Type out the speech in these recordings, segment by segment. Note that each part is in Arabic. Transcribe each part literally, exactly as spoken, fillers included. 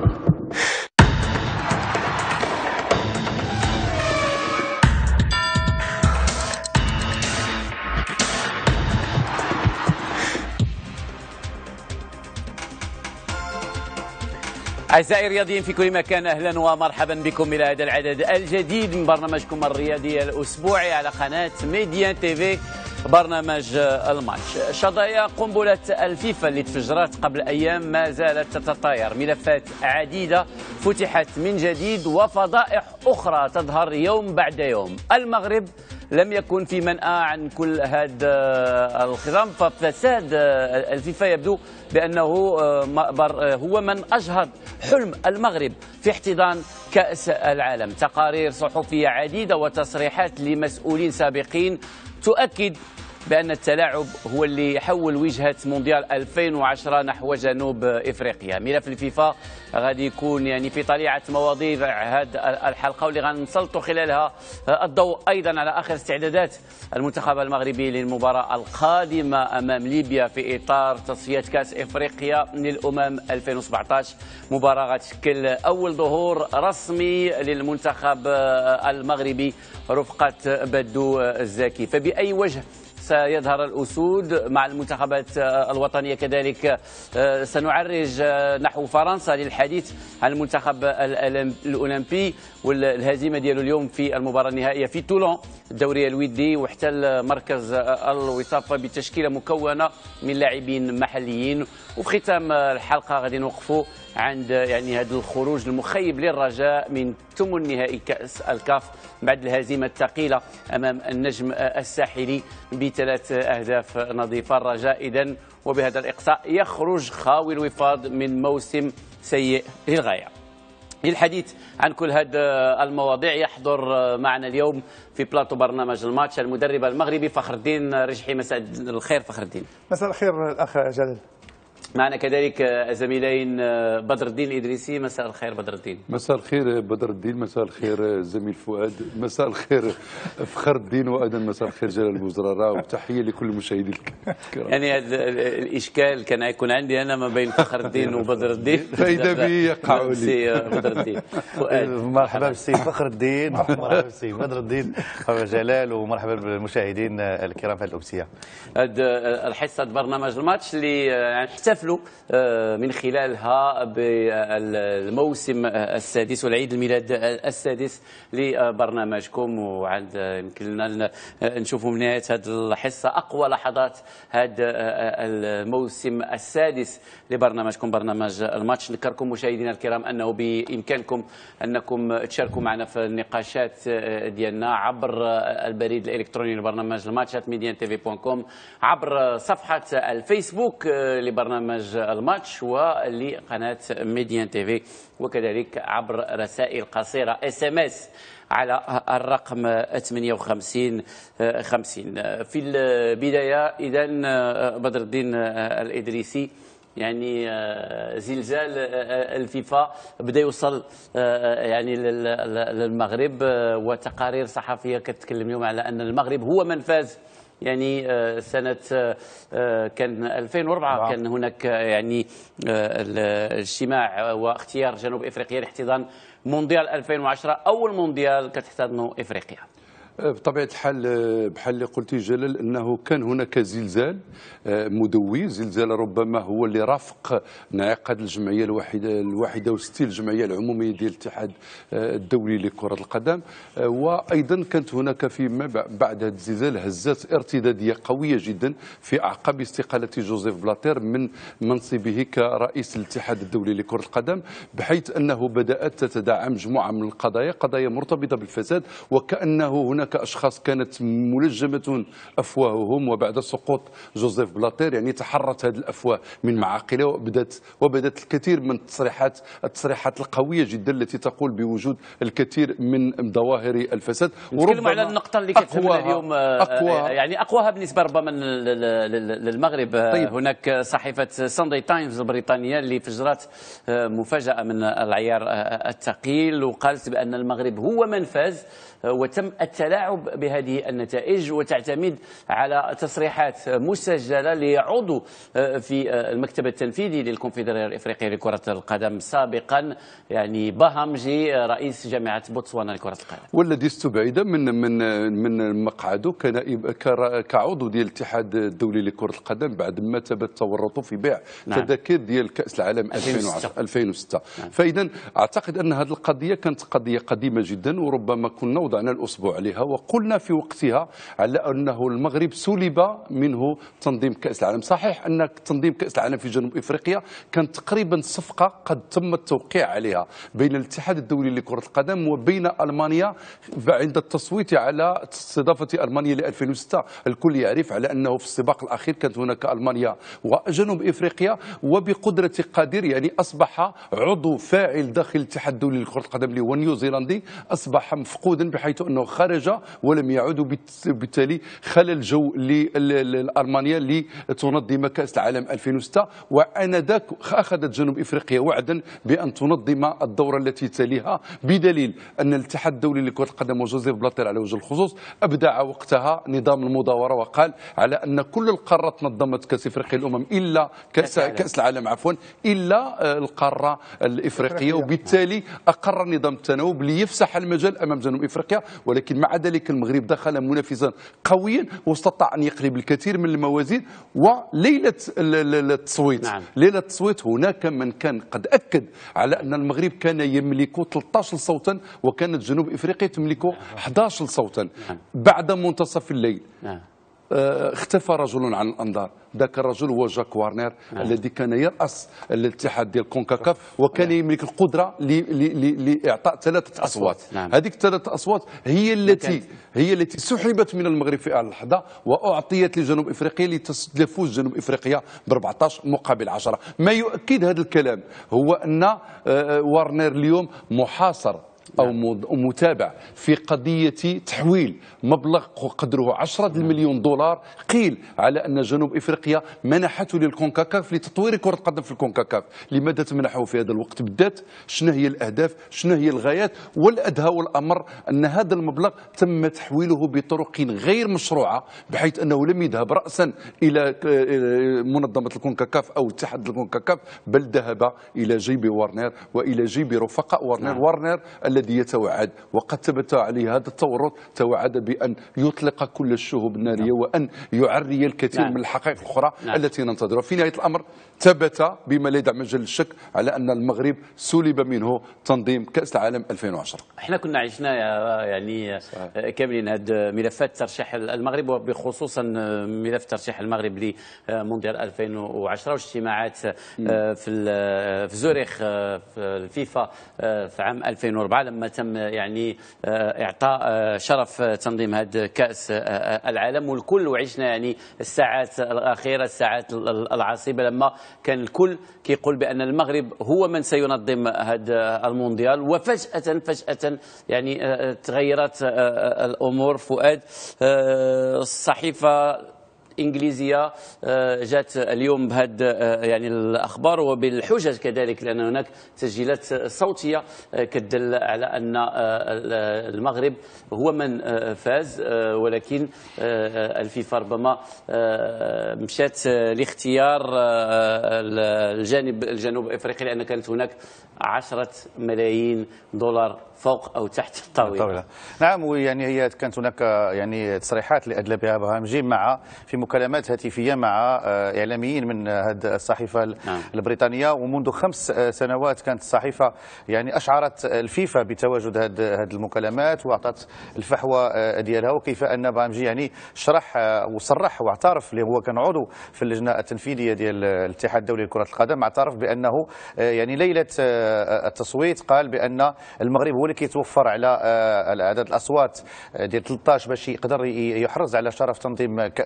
أعزائي الرياضيين في كل مكان، أهلا ومرحبا بكم إلى هذا العدد الجديد من برنامجكم الرياضي الأسبوعي على قناة ميديان تيفي، برنامج الماتش. شظايا قنبلة الفيفا اللي تفجرت قبل أيام ما زالت تتطاير، ملفات عديدة فتحت من جديد وفضائح أخرى تظهر يوم بعد يوم. المغرب لم يكن في منأى عن كل هذا الخضم، ففساد الفيفا يبدو بأنه هو من أجهض حلم المغرب في احتضان كأس العالم. تقارير صحفية عديدة وتصريحات لمسؤولين سابقين تؤكد بأن التلاعب هو اللي يحول وجهة مونديال ألفين وعشرة نحو جنوب إفريقيا. ملف الفيفا غادي يكون يعني في طليعة مواضيع هذه الحلقة، واللي غنسلطوا خلالها الضوء أيضا على آخر استعدادات المنتخب المغربي للمباراة القادمة أمام ليبيا في إطار تصفيات كأس إفريقيا للأمم ألفين وسبعة عشر، مباراة غتشكل أول ظهور رسمي للمنتخب المغربي رفقة بدو الزكي. فبأي وجه سيظهر الأسود مع المنتخبات الوطنية؟ كذلك سنعرج نحو فرنسا للحديث عن المنتخب الأولمبي والهزيمة ديالو اليوم في المباراة النهائية في تولون الدوري الودي، واحتل مركز الوصافة بتشكيلة مكونة من لاعبين محليين. وفي ختام الحلقة غادي نوقفوا عند يعني هذا الخروج المخيب للرجاء من ثمن نهائي كأس الكاف بعد الهزيمة الثقيلة أمام النجم الساحلي بثلاث أهداف نظيفة. الرجاء إذن وبهذا الإقصاء يخرج خاوي الوفاض من موسم سيء للغاية. للحديث عن كل هذه المواضيع يحضر معنا اليوم في بلاطو برنامج الماتش المدرب المغربي فخر الدين رجحي. مساء الخير فخر الدين. مساء الخير الأخ جلال. معنا كذلك زميلين بدر الدين الإدريسي. مساء الخير بدر الدين. مساء الخير بدر الدين. مساء الخير زميل فؤاد. مساء الخير فخر الدين، وايضا مساء الخير جلال بوزرارة، وتحيه لكل المشاهدين الكرام. يعني هذا الاشكال كان يكون عندي انا ما بين فخر الدين وبدر الدين، فاذا به يقع لي بدر الدين. فؤاد مرحبا بالسي فخر الدين، مرحبا بالسي بدر الدين، مرحبا جلال، ومرحبا بالمشاهدين الكرام في هذه الامسيه. هذه الحصه برنامج الماتش اللي احتفلوا من خلالها بالموسم السادس والعيد الميلاد السادس لبرنامجكم، وعند يمكن لنا نشوفوا من نهايه هذه الحصه اقوى لحظات هذا الموسم السادس لبرنامجكم برنامج الماتش. نذكركم مشاهدينا الكرام انه بامكانكم انكم تشاركوا معنا في النقاشات ديالنا عبر البريد الالكتروني لبرنامج الماتش ميديان تيفي بوان كوم، عبر صفحه الفيسبوك لبرنامج الماتش ولقناه ميديان تيفي، وكذلك عبر رسائل قصيره اس ام اس على الرقم ثمانية وخمسين خمسين. في البدايه اذا بدر الدين الادريسي، يعني زلزال الفيفا بدا يوصل يعني للمغرب، وتقارير صحفيه كتكلم اليوم على ان المغرب هو من فاز. يعني سنة كان ألفين وأربعة كان هناك يعني الاجتماع واختيار جنوب افريقيا لاحتضان مونديال ألفين وعشرة، اول مونديال كتحتضنه افريقيا. بطبيعة الحال بحال اللي قلتي جلال أنه كان هناك زلزال مدوي، زلزال ربما هو اللي رافق انعقاد الجمعية الواحدة الواحدة وستين الجمعية العمومية ديال الاتحاد الدولي لكرة القدم. وأيضا كانت هناك فيما بعد هذا الزلزال هزات ارتدادية قوية جدا في أعقاب استقالة جوزيف بلاتير من منصبه كرئيس الاتحاد الدولي لكرة القدم، بحيث أنه بدأت تتداعى مجموعة من القضايا، قضايا مرتبطة بالفساد، وكأنه هناك هناك أشخاص كانت ملجمة أفواههم، وبعد سقوط جوزيف بلاتير يعني تحرت هذه الأفواه من معاقلها، وبدات وبدات الكثير من التصريحات التصريحات القوية جدا التي تقول بوجود الكثير من ظواهر الفساد. نتكلم على النقطة اللي كتهمنا اليوم أقوى يعني أقواها بالنسبة ربما للمغرب. طيب. هناك صحيفة ساندي تايمز البريطانية اللي فجرت مفاجأة من العيار الثقيل، وقالت بأن المغرب هو من فاز، وتم التلاعب التلاعب بهذه النتائج وتعتمد على تصريحات مسجلة لعضو في المكتب التنفيذي للكونفدرالية الإفريقية لكرة القدم سابقا، يعني باهامجي رئيس جامعة بوتسوانا لكرة القدم، والذي استبعد من من من مقعده كنائب كعضو ديال الاتحاد الدولي لكرة القدم بعد ما ثبت تورطه في بيع نعم. تذاكر ديال كأس العالم ألفين وستة. نعم. فإذا أعتقد أن هذه القضية كانت قضية قديمة جدا، وربما كنا وضعنا الأسبوع عليها وقلنا في وقتها على أنه المغرب سلب منه تنظيم كأس العالم. صحيح أن تنظيم كأس العالم في جنوب إفريقيا كانت تقريبا صفقة قد تم التوقيع عليها بين الاتحاد الدولي لكرة القدم وبين ألمانيا عند التصويت على استضافة ألمانيا ل ألفين وستة. الكل يعرف على أنه في السباق الأخير كانت هناك ألمانيا وجنوب إفريقيا، وبقدرة قادر يعني أصبح عضو فاعل داخل الاتحاد الدولي لكرة القدم اللي هو نيوزيلندي أصبح مفقودا بحيث أنه خرج ولم يعود، وبالتالي خلى الجو لألمانيا لتنظم كأس العالم ألفين وستة. وآنذاك أخذت جنوب إفريقيا وعدا بأن تنظم الدورة التي تليها، بدليل أن الاتحاد الدولي لكرة القدم وجوزيف بلاتير على وجه الخصوص أبدع وقتها نظام المداورة وقال على أن كل القارات نظمت كأس إفريقيا الأمم إلا كأس, كأس العالم عفوا إلا القارة الإفريقية، وبالتالي أقر نظام التناوب ليفسح المجال أمام جنوب إفريقيا. ولكن مع ذلك المغرب دخل منافسا قويا واستطاع أن يقلب الكثير من الموازين. وليلة التصويت نعم. ليلة التصويت هناك من كان قد أكد على أن المغرب كان يملك ثلاثة عشر صوتا وكانت جنوب إفريقيا تملك أحد عشر صوتا. نعم. بعد منتصف الليل نعم. اختفى رجل عن الانظار، ذاك الرجل هو جاك وارنير نعم. الذي كان يرأس الاتحاد ديال كونكاكاف وكان نعم. يملك القدره لاعطاء ثلاثه اصوات. نعم. هذيك الثلاثه اصوات هي التي هي التي سحبت من المغرب في اللحظه واعطيت لجنوب افريقيا لتفوز جنوب افريقيا ب أربعة عشر مقابل عشرة. ما يؤكد هذا الكلام هو ان وارنير اليوم محاصر أو متابع في قضية تحويل مبلغ قدره عشرة مليون دولار. قيل على أن جنوب إفريقيا منحته للكونكاكاف لتطوير كرة القدم في الكونكاكاف. لماذا تمنحه في هذا الوقت بالذات؟ شنو هي الأهداف؟ شنو هي الغايات؟ والأدهى والأمر أن هذا المبلغ تم تحويله بطرق غير مشروعة، بحيث أنه لم يذهب رأسا إلى منظمة الكونكاكاف أو اتحاد الكونكاكاف، بل ذهب إلى جيب وارنير وإلى جيب رفقاء وارنير. وارنير الذي يتوعد وقد ثبت عليه هذا التورط، توعد بأن يطلق كل الشهوب النارية نعم. وأن يعري الكثير نعم. من الحقائق الأخرى نعم. التي ننتظرها. في نهاية الأمر ثبت بما لا يدع مجال للشك على أن المغرب سلب منه تنظيم كأس العالم ألفين وعشرة. احنا كنا عشنا يعني كاملين هذه ملفات ترشيح المغرب، وبخصوصا ملف ترشيح المغرب لمونديال ألفين وعشرة واجتماعات في في زوريخ في الفيفا في عام ألفين وأربعة لما تم يعني اعطاء شرف تنظيم هذا كأس العالم. والكل وعشنا يعني الساعات الأخيرة، الساعات العصيبة، لما كان الكل كيقول بأن المغرب هو من سينظم هذا المونديال. وفجأة فجأة يعني تغيرت الأمور. فؤاد، الصحيفة إنجليزية جات اليوم بهذه يعني الأخبار وبالحجج كذلك، لأن هناك تسجيلات صوتية كتدل على أن المغرب هو من فاز، ولكن الفيفا ربما مشات لاختيار الجانب الجنوب افريقي، لان كانت هناك عشرة ملايين دولار فوق او تحت الطاوله. نعم، ويعني هي كانت هناك يعني تصريحات اللي ادلى بها باهامجي مع في مكالمات هاتفيه مع اعلاميين من هذه الصحيفه نعم. البريطانيه. ومنذ خمس سنوات كانت الصحيفه يعني اشعرت الفيفا بتواجد هذه المكالمات واعطت الفحوى ديالها، وكيف ان باهامجي يعني شرح وصرح واعترف، اللي هو كان عضو في اللجنه التنفيذيه ديال الاتحاد الدولي لكره القدم، اعترف بانه يعني ليله التصويت قال بان المغرب هو اللي كيتوفر على عدد الاصوات ديال ثلاثة عشر باش يقدر يحرز على شرف تنظيم كاس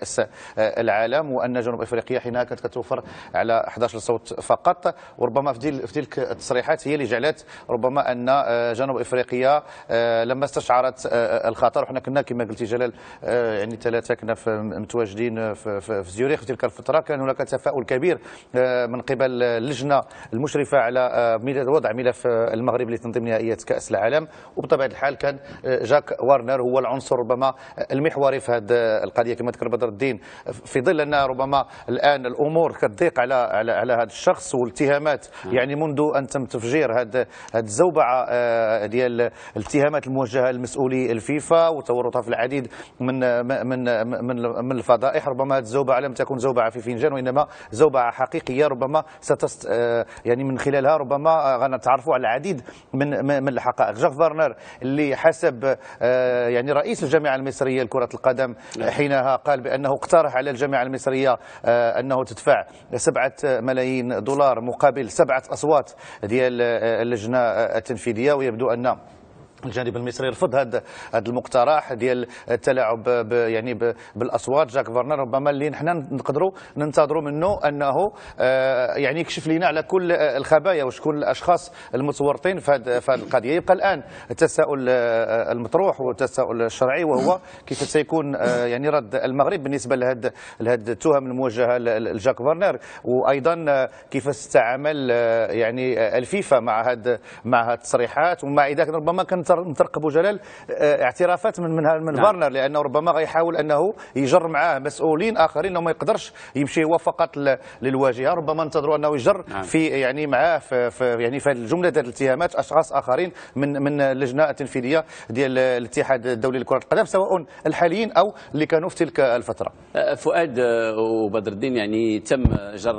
العالم، وان جنوب افريقيا حينها كانت كتوفر على أحد عشر صوت فقط. وربما في تلك التصريحات هي اللي جعلت ربما ان جنوب افريقيا لما استشعرت الخطر، وحنا كنا كما قلتي جلال يعني ثلاثه كنا متواجدين في, في, في زيوريخ في تلك الفتره، كان هناك تفاؤل كبير من قبل اللجنه المشرفه على وضع ملف المغرب لتنظيم نهائيات كاس العالم. وبطبيعه الحال كان جاك وارنر هو العنصر ربما المحوري في هذه القضيه كما ذكر بدر الدين، في ظل ان ربما الان الامور كتضيق على على على هذا الشخص والاتهامات يعني منذ ان تم تفجير هذه هذه الزوبعه ديال الاتهامات الموجهه لمسؤولي الفيفا وتورطها في العديد من من من من الفضائح. ربما هذه الزوبعه لم تكن زوبعه في فنجان، وانما زوبعه حقيقيه ربما ستست يعني من خلالها ربما غنتعرفوا على العديد من من الحقائق. جاك فارنر اللي حسب يعني رئيس الجامعه المصريه لكره القدم حينها قال بانه اقترح على الجامعه المصريه انه تدفع سبعة ملايين دولار مقابل سبعة اصوات ديال اللجنه التنفيذيه، ويبدو ان الجانب المصري رفض هذا هذا المقترح ديال التلاعب يعني بالاصوات. جاك فارنر ربما اللي نحن نقدروا ننتظروا منه انه يعني يكشف لنا على كل الخبايا وشكون الاشخاص المتورطين في هذه القضيه. يبقى الان التساؤل المطروح والتساؤل الشرعي، وهو كيف سيكون يعني رد المغرب بالنسبه لهذه لهذه التهم الموجهه لجاك فارنر، وايضا كيف ستعامل يعني الفيفا مع هذه مع هذه التصريحات، ومع اذا كان ربما كان نترقبوا جلال اعترافات من من, من نعم. فارنر، لانه ربما غيحاول انه يجر معاه مسؤولين اخرين وما يقدرش يمشي هو فقط للواجهه. ربما ننتظروا انه يجر نعم. في يعني معاه في, في يعني في الجمله ديال الاتهامات اشخاص اخرين من من اللجنه التنفيذيه ديال الاتحاد الدولي لكره القدم، سواء الحاليين او اللي كانوا في تلك الفتره. فؤاد وبدر الدين، يعني تم جر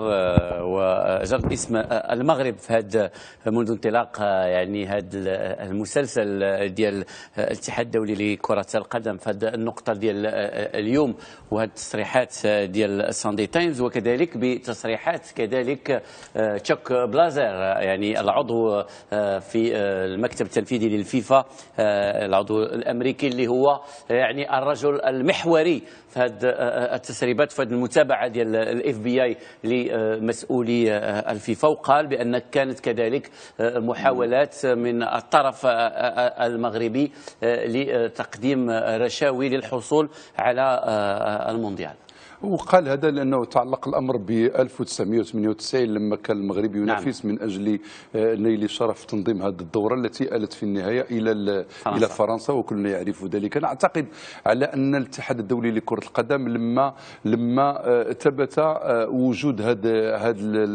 وجر اسم المغرب في هذا منذ انطلاق يعني هذا المسلسل ديال الاتحاد الدولي لكرة القدم في هذه النقطة ديال اليوم، وهذه التصريحات ديال ساندي تايمز، وكذلك بتصريحات كذلك تشاك بلازر يعني العضو في المكتب التنفيذي للفيفا، العضو الأمريكي اللي هو يعني الرجل المحوري في هذه التسريبات في هذه المتابعة ديال الاف بي اي لمسؤولي الفيفا، وقال بأن كانت كذلك محاولات من الطرف المغربي لتقديم رشاوي للحصول على المونديال. وقال هذا لانه تعلق الامر ب ألف وتسعمائة وثمانية وتسعين لما كان المغرب ينافس نعم. من اجل نيل شرف تنظيم هذه الدوره التي آلت في النهايه الى فرنسا. الى فرنسا، وكلنا يعرف ذلك. انا اعتقد على ان الاتحاد الدولي لكره القدم لما لما ثبت وجود هذا هذا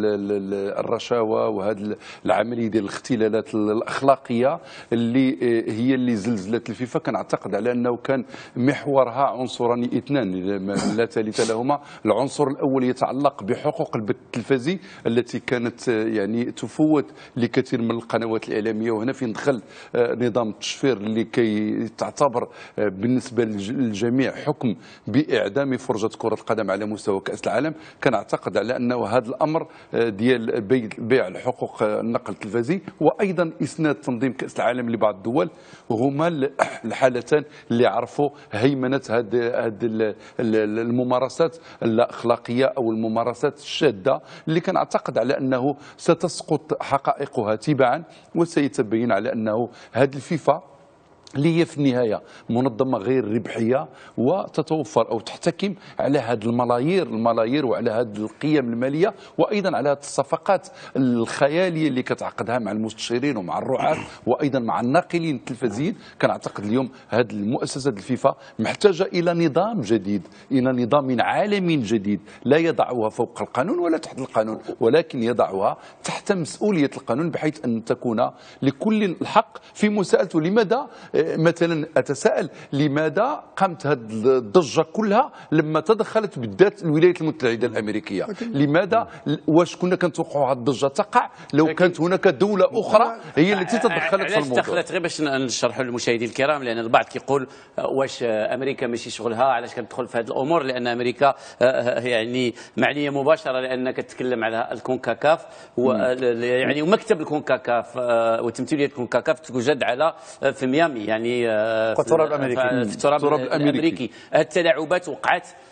الرشاوى وهذه العمليه ديال الاختلالات الاخلاقيه اللي هي اللي زلزلت الفيفا، كان اعتقد على انه كان محورها عنصران اثنان لا ثالث له. هما العنصر الاول يتعلق بحقوق البث التلفزي التي كانت يعني تفوت لكثير من القنوات الاعلاميه، وهنا فين دخل نظام التشفير اللي كي تعتبر بالنسبه للجميع حكم باعدام فرجه كره القدم على مستوى كاس العالم. كان اعتقد على انه هذا الامر ديال بيع الحقوق النقل التلفزي وايضا اسناد تنظيم كاس العالم لبعض الدول هما الحالتان اللي عرفوا هيمنه هذه هذه الممارسات اللا اخلاقيه او الممارسات الشاذه اللي كان اعتقد على انه ستسقط حقائقها تباعا، وسيتبين على انه هذه الفيفا اللي هي في النهايه منظمه غير ربحيه وتتوفر او تحتكم على هذه الملايير الملايير وعلى هذه القيم الماليه، وايضا على هذه الصفقات الخياليه اللي كتعقدها مع المستشارين ومع الرعاة وايضا مع الناقلين التلفزيين. كان اعتقد اليوم هذه المؤسسه الفيفا محتاجه الى نظام جديد، الى نظام عالمي جديد لا يضعها فوق القانون ولا تحت القانون، ولكن يضعها تحت مسؤوليه القانون، بحيث ان تكون لكل الحق في مساءلته. لماذا مثلا اتساءل لماذا قامت هذه الضجه كلها لما تدخلت بالذات الولايات المتحده الامريكيه؟ لماذا؟ واش كنا كنتوقعوا هذه الضجه تقع لو كانت هناك دوله اخرى هي التي تدخلت في الموضوع؟ دخلت غير باش نشرحوا للمشاهدين الكرام، لان البعض كيقول واش امريكا ماشي شغلها، علاش كتدخل في هذه الامور؟ لان امريكا يعني معنيه مباشره، لان كتكلم على الكونكاكاف يعني ومكتب الكونكاكاف وتمثيليه الكونكاكاف توجد على في ميامي، يعني في التراب الامريكي في التراب الامريكي. هذه التلاعبات وقعت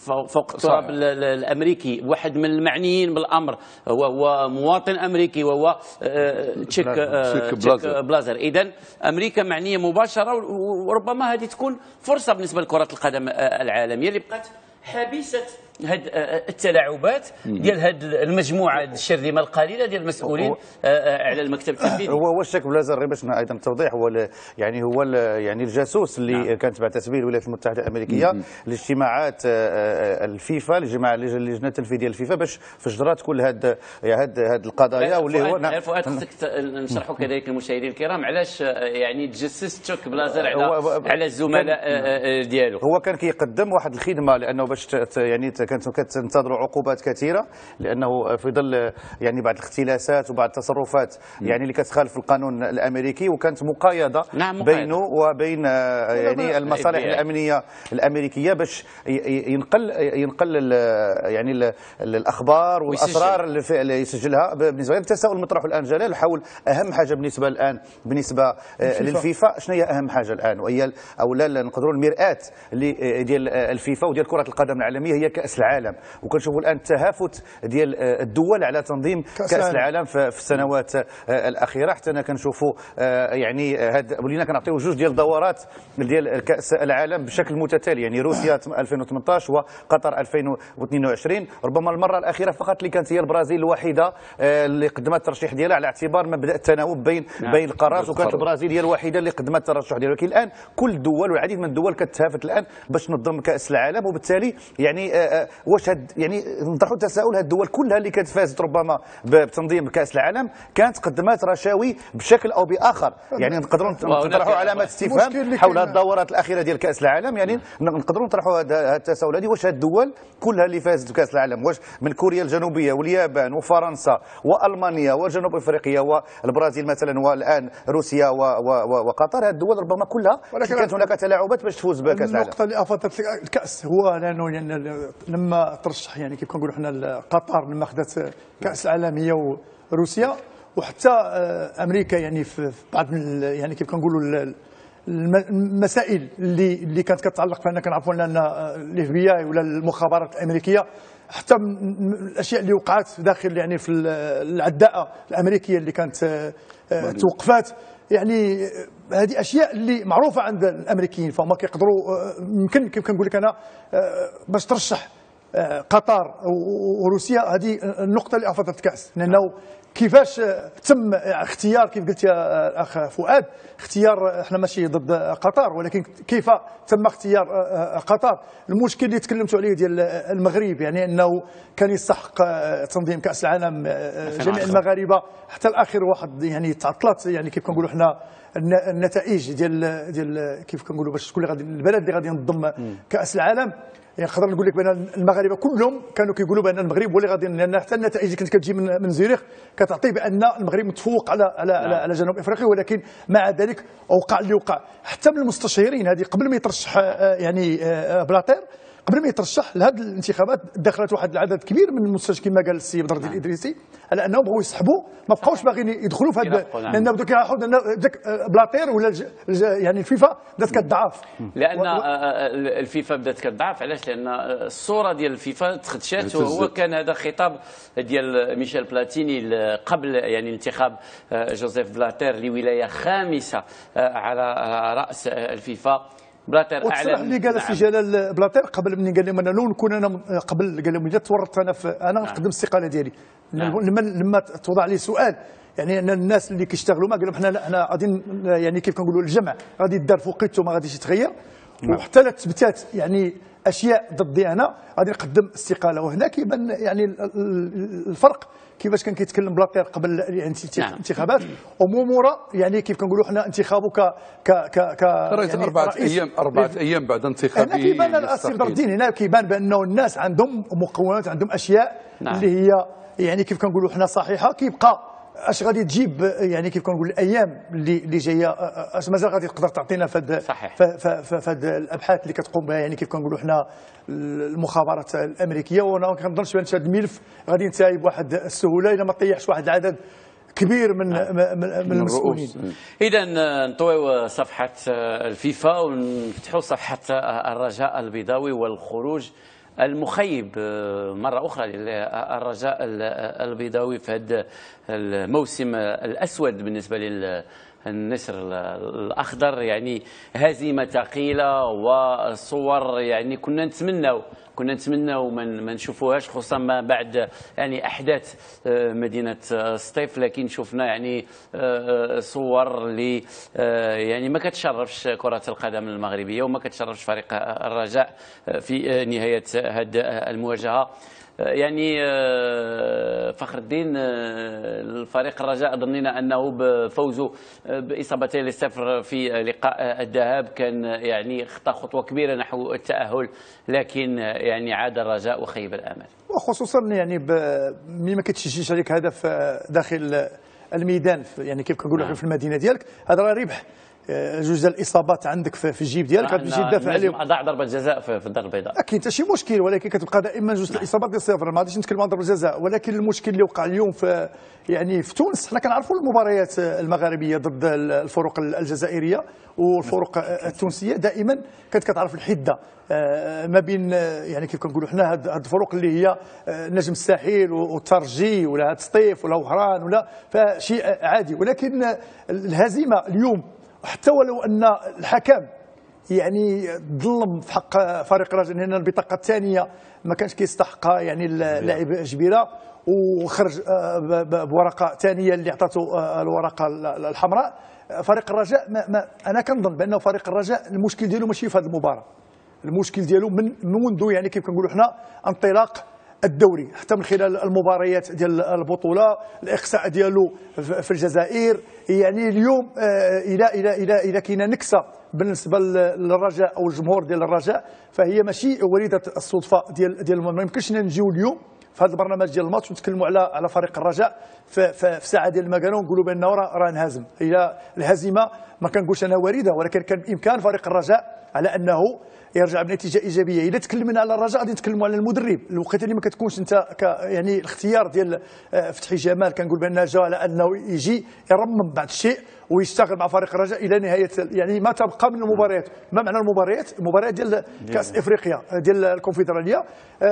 فوق التراب الامريكي. واحد من المعنيين بالامر وهو مواطن امريكي وهو تشيك بلازر. اذا امريكا معنيه مباشره، وربما هذه تكون فرصه بالنسبه لكره القدم العالميه اللي بقات حبيسه هاد التلاعبات ديال هاد المجموعه الشرذمه القليله ديال المسؤولين على المكتب التنفيذي. هو هو الشك بلازر باش ايضا التوضيح، هو يعني هو يعني الجاسوس اللي نعم. كانت بعثت به الولايات المتحده الامريكيه لاجتماعات الفيفا، الاجتماع اللجنه التنفيذيه الفيفا، باش فجرات كل هاد هاد هاد القضايا. واللي هو نعم فؤاد خصك نشرحوا كذلك للمشاهدين الكرام علاش يعني تجسس تشوك بلازر على على الزملاء ديالو. هو كان كيقدم واحد الخدمه لانه باش يعني كانت كتنتظروا عقوبات كثيره، لانه في ظل يعني بعض الاختلاسات وبعض التصرفات يعني اللي كتخالف القانون الامريكي، وكانت مقايضه نعم بينه وبين يعني المصالح الامنيه الامريكيه باش ينقل ينقل يعني الاخبار والاسرار اللي يسجلها. بالنسبه للتساؤل المطروح الان جلال حول اهم حاجه بالنسبه الان بالنسبه للفيفا، شنو هي اهم حاجه الان؟ وهي او لا نقدروا المرآة اللي ديال الفيفا وديال كره القدم العالميه هي كاس العالم. وكنشوفوا الان التهافت ديال الدول على تنظيم كاس, كأس العالم في السنوات الاخيره. حتى انا كنشوفوا يعني هاد ولينا كنعطيو جوج ديال الدورات ديال كاس العالم بشكل متتالي، يعني روسيا ألفين وثمانطاش وقطر ألفين واثنين وعشرين. ربما المره الاخيره فقط اللي كانت هي البرازيل الوحيده اللي قدمت الترشيح ديالها على اعتبار مبدا التناوب بين نعم. بين القارات، وكانت البرازيل هي الوحيده اللي قدمت الترشح ديالها. ولكن الان كل الدول والعديد من الدول كتهافت الان باش تنظم كاس العالم، وبالتالي يعني واش هاد يعني نطرحوا التساؤل، هاد الدول كلها اللي كانت فازت ربما بتنظيم كاس العالم كانت قدمت رشاوي بشكل او باخر. يعني نقدروا نطرحوا علامات استفهام حول الدورات الاخيره ديال كاس العالم. يعني نقدروا نطرحوا هذا التساؤل هذه، واش هاد الدول كلها اللي فازت بكاس العالم، واش من كوريا الجنوبيه واليابان وفرنسا والمانيا وجنوب افريقيا والبرازيل مثلا والان روسيا وقطر، هاد الدول ربما كلها كانت هناك تلاعبات باش تفوز بكاس العالم. النقطه اللي افضت الكاس هو لانه يعني لما ترشح يعني كيف كنقولوا حنا قطر لما اخذت كاس العالميه وروسيا وحتى امريكا، يعني في بعض يعني كيف كنقولوا المسائل اللي اللي كانت كتعلق بان كنعرفوا ان الاف بي اي ولا المخابرات الامريكيه، حتى الاشياء اللي وقعت داخل يعني في العداءه الامريكيه اللي كانت توقفات، يعني هذه اشياء اللي معروفه عند الامريكيين، فهم كيقدروا يمكن كيف كنقول لك انا باش ترشح قطر وروسيا. هذه النقطه اللي افضت الكاس، لانه كيفاش تم اختيار كيف قلت يا الاخ فؤاد، اختيار احنا ماشي ضد قطر، ولكن كيف تم اختيار قطر. المشكل اللي تكلمتوا عليه ديال المغرب، يعني انه كان يستحق تنظيم كاس العالم، جميع المغاربه حتى الاخر واحد يعني تعطلت، يعني كيف كنقولوا احنا النتائج ديال ديال كيف كنقولوا باش تكون غادي البلد اللي غادي ينظم كاس العالم. يعني نقدر نقول لك بان المغاربه كلهم كانوا كيقولوا بان المغرب هو اللي غادي، لان حتى النتائج اللي كانت كتجي من من زيورخ كتعطي بان المغرب متفوق على على على, على جنوب افريقيا، ولكن مع ذلك اوقع اللي وقع. حتى من المستشارين هذه قبل ما يترشح يعني بلاطير، قبل ما يترشح لهذه الانتخابات دخلت واحد العدد كبير من المستشارين كما قال السي بدر الدين الادريسي على انهم بغاو يسحبوا، ما بقاوش باغيين يدخلوا في هذا، لان بداو كيراحوا داك بلاطير ولا يعني الفيفا بدات كتضعف. لان و... الفيفا بدات كتضعف. علاش؟ لان الصوره ديال الفيفا تخدشات، وهو كان هذا خطاب ديال ميشيل بلاتيني قبل يعني انتخاب جوزيف بلاطير لولايه خامسه على راس الفيفا. بلاطير اعلن اللي قال السي جلال بلاطير قبل مني قال لهم انا لو نكون انا قبل، قال لهم اذا تورطت انا في انا نقدم الاستقاله ديالي. لما لما توضع لي سؤال يعني ان الناس اللي كيشتغلوا ما قال لهم حنا حنا غادي يعني كيف كنقولوا الجمع غادي يدار فوقيته ما غاديش يتغير، وحتى لا تثبتات يعني اشياء ضدي انا غادي نقدم استقاله. وهنا كيبان يعني الفرق كيفاش كان كيتكلم بلاطير قبل الانتخابات ومومورا، يعني كيف كنقولوا حنا انتخابه ك ك ك ك يعني اربعه ايام اربعه ايام بعد انتخابه. هنا كيبان الاسير بدر الدين، هنا كيبان بانه الناس عندهم مقومات، عندهم اشياء نعم. اللي هي يعني كيف كنقولوا حنا صحيحه. كيبقى اش غادي تجيب يعني كيف كنقول الايام اللي اللي جايه، اش مازال غادي تقدر تعطينا في هذه الابحاث اللي كتقوم بها يعني كيف كنقولوا حنا المخابرات الامريكيه. وانا ما كنظنش بان هذا الملف غادي ينتهي بواحد السهوله الا ما طيحش واحد العدد كبير من آه. من المسؤولين. اذا نطويو صفحه الفيفا ونفتحوا صفحه الرجاء البيضاوي والخروج المخيب مرة أخرى للرجاء البيضاوي في هذا الموسم الأسود بالنسبة للنسر الأخضر. يعني هزيمة ثقيلة وصور يعني كنا نتمناو كنا نتمناو ما نشوفوهاش، خصوصا ما بعد يعني احداث مدينه سطيف، لكن شفنا يعني صور اللي يعني ما كتشرفش كره القدم المغربيه وما كتشرفش فريق الرجاء في نهايه هذه المواجهه. يعني فخر الدين، الفريق الرجاء ظنينا انه بفوزه باصابتين لصفر في لقاء الذهاب كان يعني خطا خطوه كبيره نحو التاهل، لكن يعني عاد الرجاء وخيب الامل، وخصوصا يعني ملي ما كتسجلش عليك هدف داخل الميدان، يعني كيف كنقولوا نعم. في المدينه ديالك هذا راه ربح. جوج ديال الاصابات عندك في الجيب ديالك غتمشي تدافع عليهم، اضاع ضربه جزاء في الدار البيضاء، اكيد حتى شي مشكل، ولكن كتبقى دائما جوج الاصابات ديال صفر. ما غاديش نتكلموا عن ضربه جزاء، ولكن المشكل اللي وقع اليوم في يعني في تونس، حنا كنعرفوا المباريات المغاربيه ضد الفرق الجزائريه والفرق التونسيه دائما كانت كتعرف الحده ما بين يعني كيف كنقولوا حنا هاد الفرق اللي هي نجم الساحل والترجي ولا هاد سطيف ولا وهران ولا فشيء عادي. ولكن الهزيمه اليوم حتى ولو ان الحكم يعني ظلم في حق فريق الرجاء، لان البطاقه الثانيه ما كانش كيستحقها يعني اللاعب جبيره، وخرج بورقه ثانيه اللي عطاته الورقه الحمراء. فريق الرجاء ما ما انا كنظن بانه فريق الرجاء المشكل ديالو ماشي في هذه المباراه، المشكل ديالو من منذ يعني كيف كنقولوا حنا انطلاق الدوري، حتى من خلال المباريات ديال البطوله، الاقصاء ديالو في الجزائر. يعني اليوم الى الى الى الى كاينه نكسه بالنسبه للرجاء او الجمهور ديال الرجاء، فهي ماشي وليده الصدفه ديال ديال ما يمكنش نجيو اليوم في هذا البرنامج ديال الماتش ونتكلموا على على فريق الرجاء في, في, في ساعه ديال المكانه ونقولوا بانه راه راه انهزم. هي الهزيمه ما كنقولش انا وارده، ولكن كان بامكان فريق الرجاء على انه يرجع بنتيجه ايجابيه. اذا تكلمنا على الرجاء غادي نتكلموا على المدرب، الوقيته اللي ما كتكونش انت يعني الاختيار ديال فتحي جمال كنقول بان جا على انه يجي يرمم بعض الشيء ويشتغل مع فريق الرجاء الى نهايه يعني ما تبقى من المباريات. ما معنى المباريات؟ المباريات ديال كاس افريقيا ديال الكونفدراليه.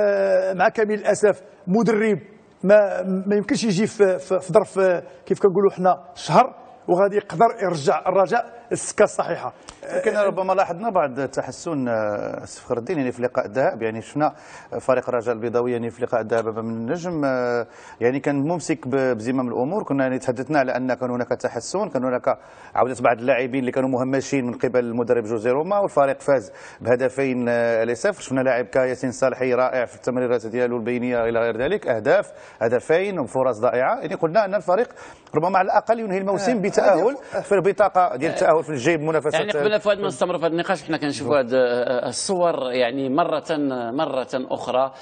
مع كامل الاسف مدرب ما ما يمكنش يجي في, في ظرف كيف كنقولوا حنا شهر وغادي يقدر يرجع الرجاء السكه الصحيحه. لكن ربما لاحظنا بعض تحسن فخر الدين يعني في لقاء الذهاب، يعني شفنا فريق الرجاء البيضاوي يعني في لقاء الذهاب من النجم يعني كان ممسك بزمام الامور. كنا يعني تحدثنا على ان كان هناك تحسن، كان هناك عوده بعض اللاعبين اللي كانوا مهمشين من قبل المدرب جوزي روما، والفريق فاز بهدفين لصفر. شفنا لاعب كياسين صالحي رائع في التمريرات ديالو البينيه الى غير ذلك، اهداف هدفين وفرص ضائعه. يعني قلنا ان الفريق ربما على الاقل ينهي الموسم بتاهل في البطاقه ديال التاهل في الجيب منافسه. يعني قبل فؤاد ما نستمر في هذا النقاش حنا كنشوفوا هذه الصور يعني مره مره اخرى،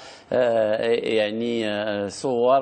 يعني صور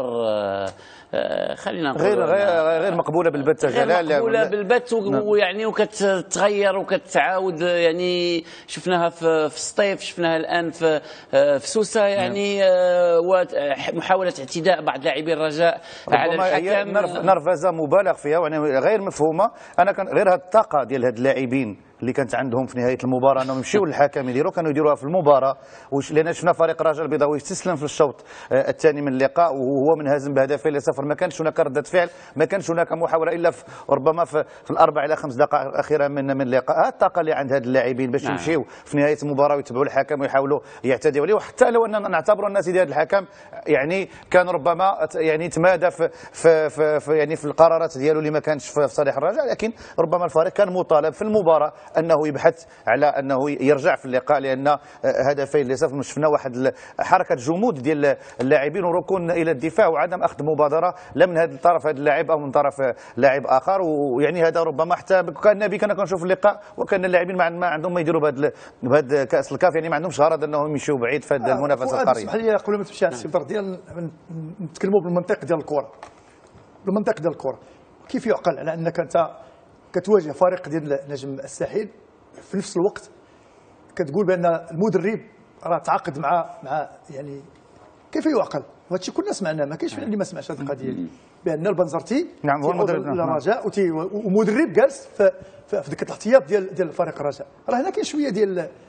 خلينا نقول غير غير غير مقبوله بالبت جلال، غير مقبوله بالبت ويعني وكتتغير وكتعاود. يعني شفناها في في سطيف، شفناها الان في في سوسه، يعني ومحاوله اعتداء بعض لاعبي الرجاء على الحكم، نرفزه مبالغ فيها يعني غير مفهومه. انا كان غير هذه الطاقه ديال هاد اللاعبين اللي كانت عندهم في نهايه المباراه انهم يمشيو للحكم يديروا، كانوا يديروها في المباراه. وش لان شفنا فريق الرجاء البيضاوي استسلم في الشوط الثاني من اللقاء وهو منهزم بهدفين لصفر. ما كانش هناك رده فعل، ما كانش هناك محاوله الا في ربما في, في الاربع الى خمس دقائق الاخيره من من اللقاء. هذه الطاقه اللي عند هاد اللاعبين باش يمشيو في نهايه المباراه ويتبعوا الحكم ويحاولوا يعتدوا عليه. وحتى لو اننا نعتبروا الناس ديال الحكم يعني كان ربما يعني تمادى في, في, في, في يعني في القرارات ديالو اللي ما كانش في صالح الرجاء، لكن ربما الفريق كان مطالب في المباراه انه يبحث على انه يرجع في اللقاء، لان هدفين لصفر شفنا واحد حركه جمود ديال اللاعبين وركون الى الدفاع وعدم اخذ مبادره لا من هذا الطرف هذا اللاعب او من طرف لاعب اخر. ويعني هذا ربما حتى كان نبي كنا كنشوف اللقاء وكان اللاعبين ما عندهم ما يديروا بهذا بهذا كاس الكاف، يعني ما عندهمش غرض انهم يمشيو بعيد في هذه المنافسه القاريه. اسمح لي قبل ما تمشي على السيطره ديال نتكلموا بالمنطق ديال الكره، بالمنطق ديال الكره. كيف يعقل على انك انت كتواجه فريق ديال نجم الساحل في نفس الوقت كتقول بان المدرب راه تعاقد مع مع يعني كيف يعقل؟ وهذا الشيء كلنا سمعناه، ما كاينش اللي ما سمعش هذه القضيه بان البنزرتي نعم هو المدرب الرجاء ومدرب جالس في في ديك الاحتياط ديال ديال فريق الرجاء. راه هنا كاين شويه ديال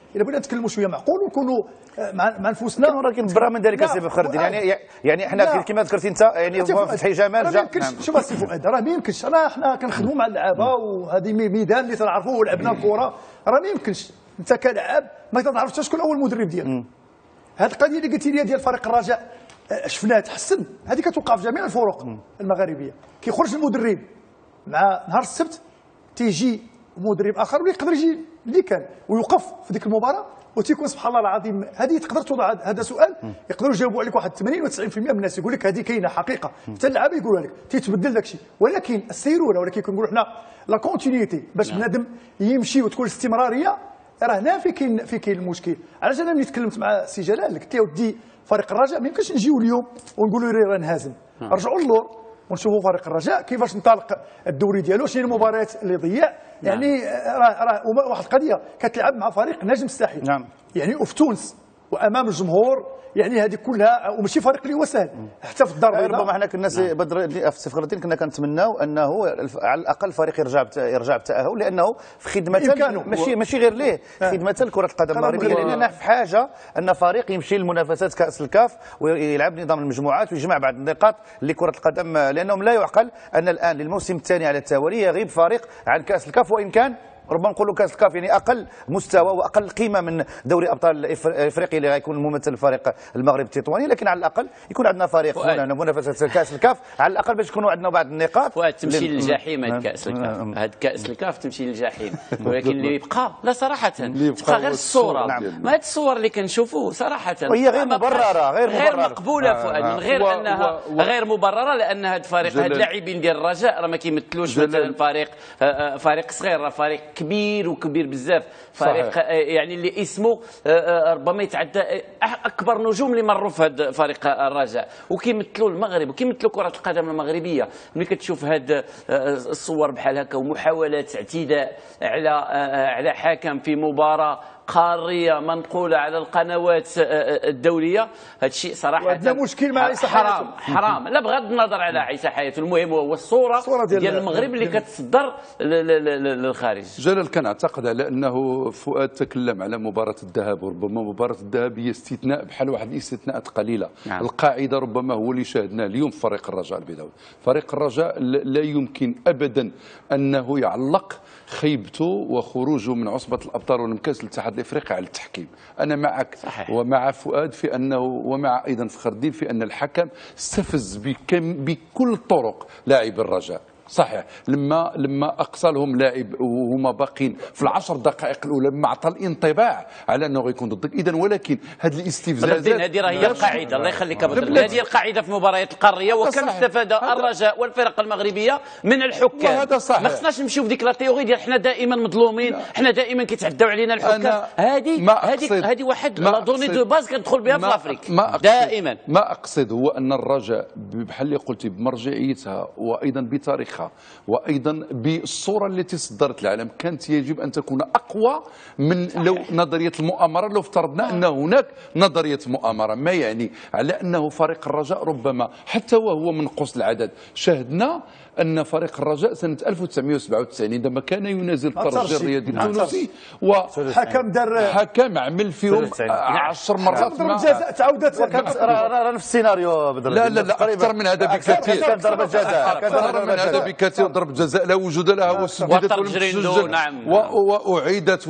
الا بغينا نتكلموا شويه معقول ونكونوا مع مع نفوسنا. ولكن برا من ذلك سي فخر الدين، يعني يعني احنا كما ذكرتي انت يعني فتحي جمال جا. شوف السي فؤاد، راه ما يمكنش، راه حنا كنخدموا مع اللعابه وهذه ميدان اللي تنعرفوه ولعبنا الكره، راه ما يمكنش انت كلاعب ما تعرفش حتى شكون اول مدرب ديالك. هذه القضيه اللي قلتي لي ديال فريق الرجاء شفناها تحسن، هذه كتوقع في جميع الفرق المغاربيه. كيخرج المدرب مع نهار السبت تيجي مدرب اخر واللي يقدر يجي اللي كان ويوقف في ديك المباراه وتيكون سبحان الله العظيم. هذه تقدر توضع هذا سؤال يقدروا يجاوبوا عليك واحد ثمانين و تسعين بالمئة من الناس يقول لك هذه كاينه حقيقه، حتى اللعابه يقولوا لك تيتبدل داك الشيء، ولكن السيروره ولكن كنقولوا حنا لا كونتينيتي باش بنادم يمشي وتكون الاستمراريه، راه هنا في كاين في كاين المشكل. علاش انا ملي تكلمت مع سي جلال قلت له ودي فريق الرجاء ما يمكنش نجيو اليوم ونقولوا راه نهازم، رجعوا اللور ونشوفوا فريق الرجاء كيفاش انطلق الدوري ديالو، شنو المباريات اللي ضيع. يعني راه راه واحد القضيه كتلعب مع فريق نجم الساحل، نعم، يعني وفي تونس وامام الجمهور، يعني هذه كلها وماشي فريق اللي هو سهل حتى في الدار البيضاء. ربما حنا كنا سي بدر في فخر الدين كنا كنتمناو انه على الاقل الفريق يرجع يرجع بالتاهل، لانه في خدمه ماشي ماشي غير ليه خدمه لكره القدم المغربيه، لاننا في حاجه ان فريق يمشي لمنافسات كاس الكاف ويلعب نظام المجموعات ويجمع بعض النقاط لكره القدم، لانهم لا يعقل ان الان للموسم الثاني على التوالي يغيب فريق عن كاس الكاف، وان كان ربما نقولوا كاس الكاف يعني اقل مستوى واقل قيمه من دوري ابطال افريقيا اللي غيكون ممثل الفريق المغرب التطواني، لكن على الاقل يكون عندنا فريق هنا منافسه كاس الكاف على الاقل باش يكونوا عندنا بعض النقاط. فؤاد تمشي للجحيم هاد كاس الكاف، هاد كاس الكاف تمشي للجحيم، ولكن اللي يبقى لا صراحه تبقى غير الصوره. نعم. ما هاد الصور اللي كنشوفوا صراحه وهي غير مبرره غير غير مقبوله فؤاد، من غير انها غير مبرره، لان هاد الفريق هاد اللاعبين ديال الرجاء راه ما كيمثلوش مثلا فريق فريق صغير، راه فريق كبير وكبير بزاف، فريق صحيح. يعني اللي اسمه ربما يتعدى اكبر نجوم اللي مروا في هذا فريق الرجاء وكيمثلوا المغرب وكيمثلوا كره القدم المغربيه. ملي كتشوف هاد الصور بحال هكا ومحاولات اعتداء على على حكم في مباراه قاريه منقوله على القنوات الدوليه، هذا الشيء صراحه عندنا مشكل مع عيسى حرام حرام لا بغض النظر على عيسى حياته، المهم هو الصوره ديال, ديال المغرب اللي كتصدر للخارج. جلال كان اعتقد على انه فؤاد تكلم على مباراه الذهاب، وربما مباراه الذهاب هي استثناء بحال واحد الاستثناءات قليله. نعم. القاعده ربما هو اللي شاهدناه اليوم في فريق الرجاء البيضاوي. فريق الرجاء لا يمكن ابدا انه يعلق خيبته وخروجه من عصبه الابطال ومن كاس الاتحاد الافريقي على التحكيم. انا معك صحيح. ومع فؤاد في انه ومع ايضا فخر الدين في ان الحكم استفز بكم بكل الطرق لاعب الرجاء. صحيح، لما لما اقصى لهم لاعب وهما باقين في العشر دقائق الاولى ما عطى الانطباع على انه غيكون ضدك اذا، ولكن هذه الاستفزازات هذه راه هي القاعده. الله يخليك ابو هذه القاعده في مباريات القاريه، وكم استفاد الرجاء والفرق المغربيه من الحكام. هذا صحيح، ما خصناش نمشيو في ديك لا تيوري ديال حنا دائما مظلومين، حنا دائما كيتعداو علينا الحكام. هذه هذه هذه واحد لا دوني دو باز كندخل بها في لافريك دائما. ما اقصد هو ان الرجاء بحال اللي قلتي بمرجعيتها وايضا بتاريخها وايضا بالصوره التي صدرت العالم كانت يجب ان تكون اقوى من صحيح. لو نظريه المؤامره، لو افترضنا ان هناك نظريه مؤامره، ما يعني على انه فريق الرجاء ربما حتى وهو منقوص العدد. شاهدنا ان فريق الرجاء سنه ألف وتسعمائة وسبعة وتسعين عندما كان ينازل الترجي الرياضي التونسي وحكم دار حكم عمل فيهم عشر مرات ضربه جزاء تعودت، راه نفس السيناريو. لا لا لا اكثر من هذا بكثير، كان ضربه جزاء اكثر من هذا بكثير. ضربه جزاء لا وجود لها وسددت ولم نعم واعيدت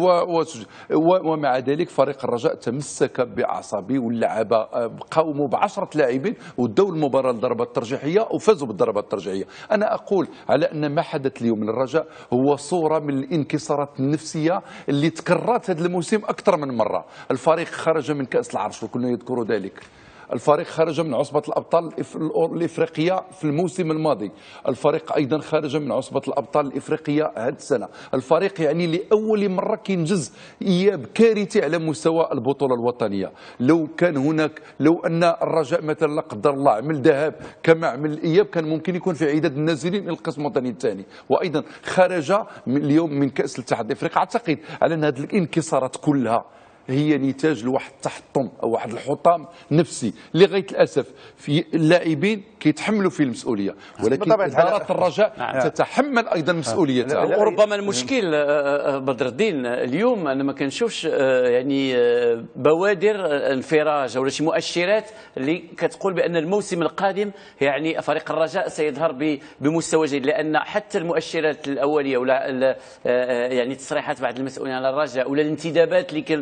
ومع ذلك فريق الرجاء تمسك باعصابه واللعابه قاوموا بعشرة لاعبين ودوا المباراه للضربه الترجيحيه وفازوا بالضربه الترجيحيه. انا اقول على ان ما حدث اليوم من الرجاء هو صوره من الانكسارات النفسيه اللي تكررت هذا الموسم اكثر من مره. الفريق خرج من كاس العرش وكنا يذكروا ذلك، الفريق خرج من عصبة الأبطال الإفريقية في الموسم الماضي، الفريق أيضا خرج من عصبة الأبطال الإفريقية هذه السنة، الفريق يعني لأول مرة كينجز إياب كارثي على مستوى البطولة الوطنية. لو كان هناك لو أن الرجاء مثلا لا قدر الله عمل ذهاب كما عمل الإياب كان ممكن يكون في عداد النازلين إلى القسم الوطني الثاني، وأيضا خرج من اليوم من كأس الاتحاد الإفريقي. أعتقد على أن هذه الانكسارات كلها هي نتاج لواحد التحطم او واحد الحطام نفسي لغايه الاسف في اللاعبين كيتحملوا فيه المسؤوليه، ولكن اداره الرجاء نعم. تتحمل ايضا مسؤوليتها. وربما المشكل بدر الدين اليوم انا ما كنشوفش يعني بوادر انفراج ولا شي مؤشرات اللي كتقول بان الموسم القادم يعني فريق الرجاء سيظهر بمستوى جيد، لان حتى المؤشرات الاوليه ولا يعني تصريحات بعض المسؤولين على الرجاء ولا الانتدابات اللي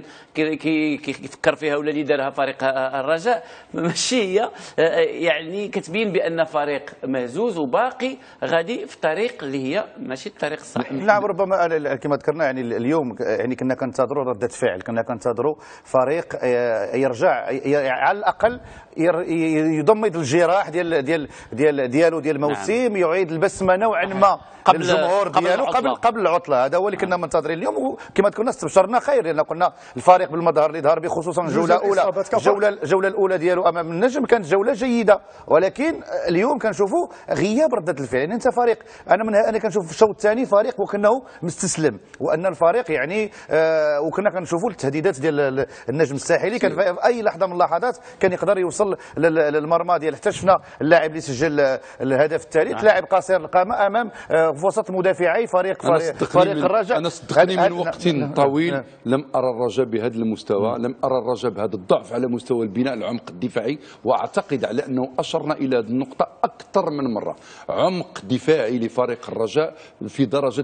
كيفكر فيها ولا اللي دارها فريق الرجاء ماشي هي يعني كتبين بان فريق مهزوز وباقي غادي في الطريق اللي هي ماشي الطريق الصحيح. نعم ربما كما ذكرنا يعني اليوم يعني كنا كنتظروا رده فعل، كنا كنتظروا فريق يرجع على الاقل يضمد الجراح ديال ديال ديال ديالو ديال الموسم، نعم. يعيد البسمه نوعا ما قبل الجمهور ديالو قبل قبل العطله. هذا هو اللي كنا منتظرين اليوم، وكما كنا استبشرنا خير لان قلنا الفريق بالمظهر اللي ظهر به خصوصا الجوله الاولى الجوله الجوله الاولى ديالو امام النجم كانت جوله جيده، ولكن اليوم كنشوفوا غياب رده الفعل. يعني انت فريق انا من انا كنشوف في الشوط الثاني فريق وكانه مستسلم، وان الفريق يعني آه وكنا كنشوفوا التهديدات ديال النجم الساحلي كان في اي لحظه من اللحظات كان يقدر يوصل للمرمى ديال حتى شفنا اللاعب اللي سجل الهدف الثالث لاعب قصير القامه امام آه في وسط مدافعي فريق فريق, فريق الرجاء. انا صدقني من وقت طويل لم ارى الرجاء بهذا المستوى، لم ارى الرجاء بهذا الضعف على مستوى البناء العمق الدفاعي، واعتقد على انه اشرنا الى هذه النقطه اكثر من مره. عمق دفاعي لفريق الرجاء في درجه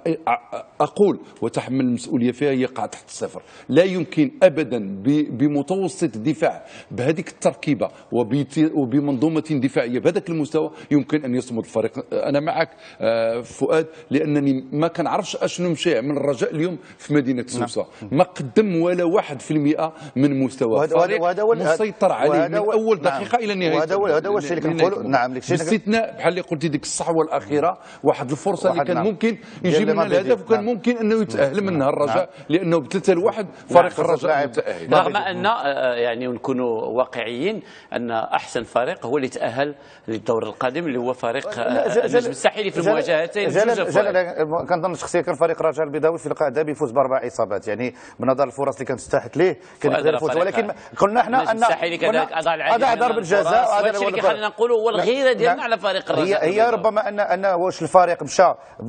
اقول وتحمل المسؤوليه فيها هي قاع تحت الصفر. لا يمكن ابدا بمتوسط الدفاع بهذيك التركيبه وبمنظومه دفاعيه بهذاك المستوى يمكن ان يصمد الفريق. انا معك فؤاد، لانني ما كنعرفش اشنو مشى من الرجاء اليوم في مدينه سوسه، ما قدم ولا واحد في المئة من مستواه. فريق مسيطر عليه من اول دقيقه الى نهايه. وهذا هو هذا هو الشيء اللي كنقولوا. نعم باستثناء بحال اللي قلتي ديك الصحوه الاخيره، واحد الفرصه اللي كان ممكن يجي منها الهدف وكان ممكن انه يتاهل منها الرجاء، لانه بثلاثه لواحد فريق الرجاء متاهل. رغم ان يعني نكونوا واقعيين ان احسن فريق هو اللي تاهل للدور القادم اللي هو فريق النجم الساحلي في المواجهتين. كنظن شخصيا كان فريق الرجاء البيضاوي في اللقاء هذا بيفوز باربع اصابات، يعني بنظر الفرص اللي كانت تستحق ليه كان يقدر يفوز، ولكن قلنا احنا ان الساحلي كذلك اضاع العديد من ضربه جزاء، وهذا الشيء اللي خلينا نقولوا هو الغيره ديالنا على فريق الرجاء. هي, هي ربما ان ان واش الفريق مشى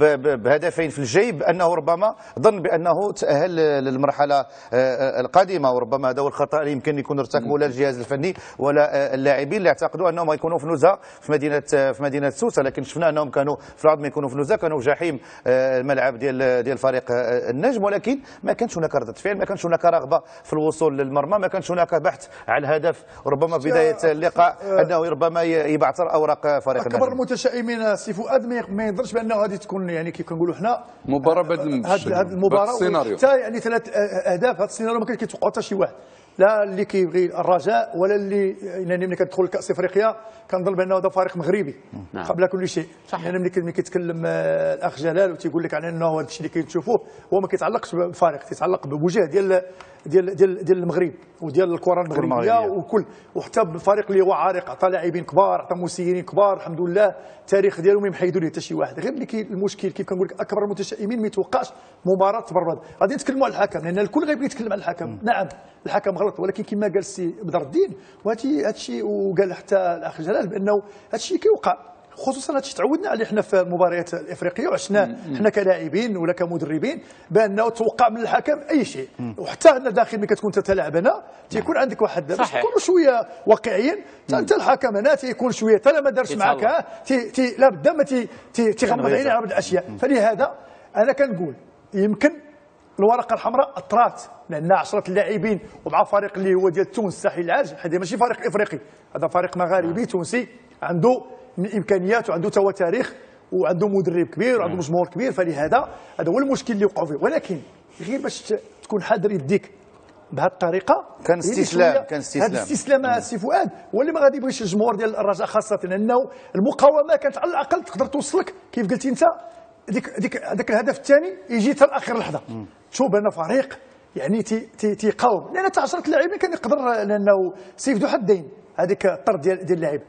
بهدفين في الجيب، انه ربما ظن بانه تاهل للمرحله القادمه، وربما هذا هو الخطا اللي يمكن يكون ارتكبه لا الجهاز الفني ولا اللاعبين اللي اعتقدوا انهم يكونوا في نزهه في مدينه في مدينه سوسه، لكن شفنا انهم كانوا في العوض ما يكونوا في نزهه كانوا جحيم الملعب ديال ديال فريق النجم، ولكن ما كانش هناك رده فعل، ما كانش هناك رغبه في الوصول للمرمى، ما كانش هناك بحث على الهدف. ربما بدايه اللقاء انه ربما يبعثر اوراق فريق النجم. اكبر المتشائمين سي فؤاد ما يقدرش بانه غادي تكون يعني كيف كنقولوا حنا مباراه بهذا هذه المباراه حتى يعني ثلاث اهداف. هذا السيناريو ما كيتوقعوا حتى شي واحد، لا اللي كيبغي الرجاء ولا اللي يعني ملي كتدخل كاس افريقيا كنظن بانه هذا فريق مغربي نعم. قبل كل شيء. يعني ملي كيتكلم الاخ جلال وتيقول لك على انه هذا الشيء اللي كتشوفوه هو ما كيتعلقش بالفريق، كيتعلق بوجه ديال ديال ديال ديال المغرب وديال الكره المغربيه وكل، وحتى بالفريق اللي هو عريق، عطى لاعبين كبار، عطى مسيرين كبار الحمد لله، التاريخ ديالهم ما يحيدوا ليه حتى شي واحد. غير اللي المشكل كيف كنقول لك اكبر المتشائمين ما يتوقعش مباراه تبرد. غادي نتكلموا على الحكم لان الكل غيبغي يتكلم على الحكم. م. نعم الحكم غلط، ولكن كما قال السي بدر الدين وهذا الشيء وقال حتى الاخ جلال بانه هذا الشيء كيوقع، خصوصا هذا الشيء تعودنا عليه حنا في المباريات الافريقيه وعشناه حنا كلاعبين ولا كمدربين بانه توقع من الحكم اي شيء. وحتى هنا داخل ملي كتكون تتلاعب هنا تيكون عندك واحد باش نكونوا شويه واقعيين، انت الحكم هنا تيكون شويه حتى ما دارش معك تي تي لا بد ما تيغمض عينيه على بعض الاشياء. فلهذا انا كنقول يمكن الورقه الحمراء طرات لان عشرة اللاعبين ومع فريق اللي هو ديال تونس الساحل العاج، هذا ماشي فريق افريقي، هذا فريق مغاربي تونسي عنده من امكانيات وعنده توا تاريخ وعنده مدرب كبير وعنده جمهور كبير. فلهذا هذا هو المشكل اللي وقعوا فيه، ولكن غير باش تكون حاضر يديك بهذه الطريقه كان استسلام كان استسلام هذا الاستسلام سي فؤاد هو اللي ما غادي يبغيش الجمهور ديال الرجاء خاصه، لانه المقاومه كانت على الاقل تقدر توصلك كيف قلتي انت ديك ديك هذاك الهدف الثاني يجي حتى لاخر لحظه تشوف بان فريق يعني تي تي تيقاوم، لان حتى عشرة اللاعبين كان يقدر لانه سيف ذو حدين هذيك الطرد ديال ديال اللاعب،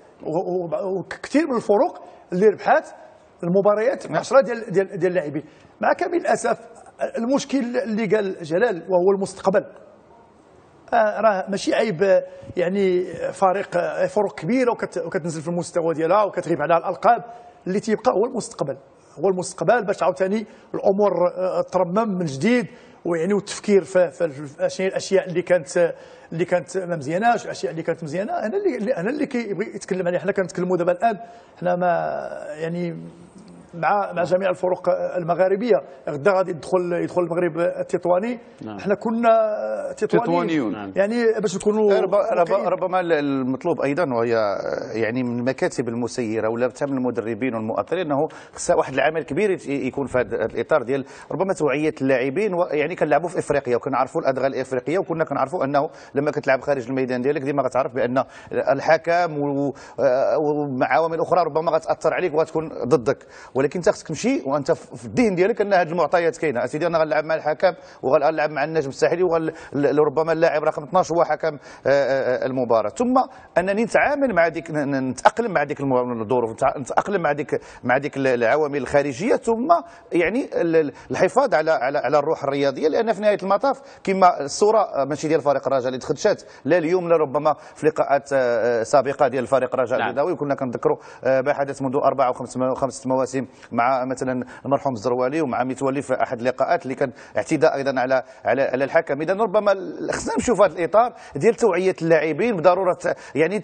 وكثير من الفروق اللي ربحات المباريات مع عشرة ديال ديال ديال اللاعبين. مع كامل الاسف المشكل اللي قال جلال وهو المستقبل، آه راه ماشي عيب يعني فريق فرق كبيره وكت وكتنزل في المستوى ديالها وكتغيب على الالقاب. اللي تيبقى هو المستقبل، هو المستقبل باش عاوتاني الامور ترمم من جديد، ويعني والتفكير في, في الاشياء اللي كانت اللي كانت ما مزياناش، الاشياء اللي كانت مزيانه. انا اللي انا اللي كيبغي يتكلم عليها. حنا كنتكلموا دابا الان، حنا ما يعني مع مع جميع الفرق المغاربيه. غدا غادي يدخل يدخل المغرب التطواني. نعم. حنا كنا تطوانيون نعم. يعني باش نكونوا ربما المطلوب ايضا، وهي يعني من المكاتب المسيره ولا حتى من المدربين والمؤطرين، انه خصها واحد العمل كبير يكون في هذا الاطار ديال ربما توعيه اللاعبين. يعني كنلعبوا في افريقيا وكنعرفوا الادغال الافريقيه، وكنا كنعرفوا انه لما كتلعب خارج الميدان ديالك ديما كتعرف بان الحكم وعوامل اخرى ربما غتاثر عليك وغتكون ضدك، ولكن انت خصك تمشي وانت في الذهن ديالك ان هذه المعطيات كاينه. اسيدي انا غنلعب مع الحكم وغنلعب مع النجم الساحلي وربما اللاعب رقم اثناش هو حكم المباراه، ثم انني نتعامل مع ديك نتاقلم مع ديك الظروف، نتاقلم مع ديك مع ديك العوامل الخارجيه، ثم يعني الحفاظ على على على الروح الرياضيه. لان في نهايه المطاف كما الصوره ماشي ديال فريق الرجاء اللي تخدشات لا اليوم لا ربما في لقاءات سابقه ديال فريق الرجاء البيضاوي، وكنا كنذكروا ما حدث منذ اربع او خمس خمس مواسم مع مثلا المرحوم الزروالي ومع متولي في احد اللقاءات اللي كان اعتداء ايضا على على على الحكم. اذا ربما خصنا نمشيو في هذا الاطار ديال توعيه اللاعبين بضروره يعني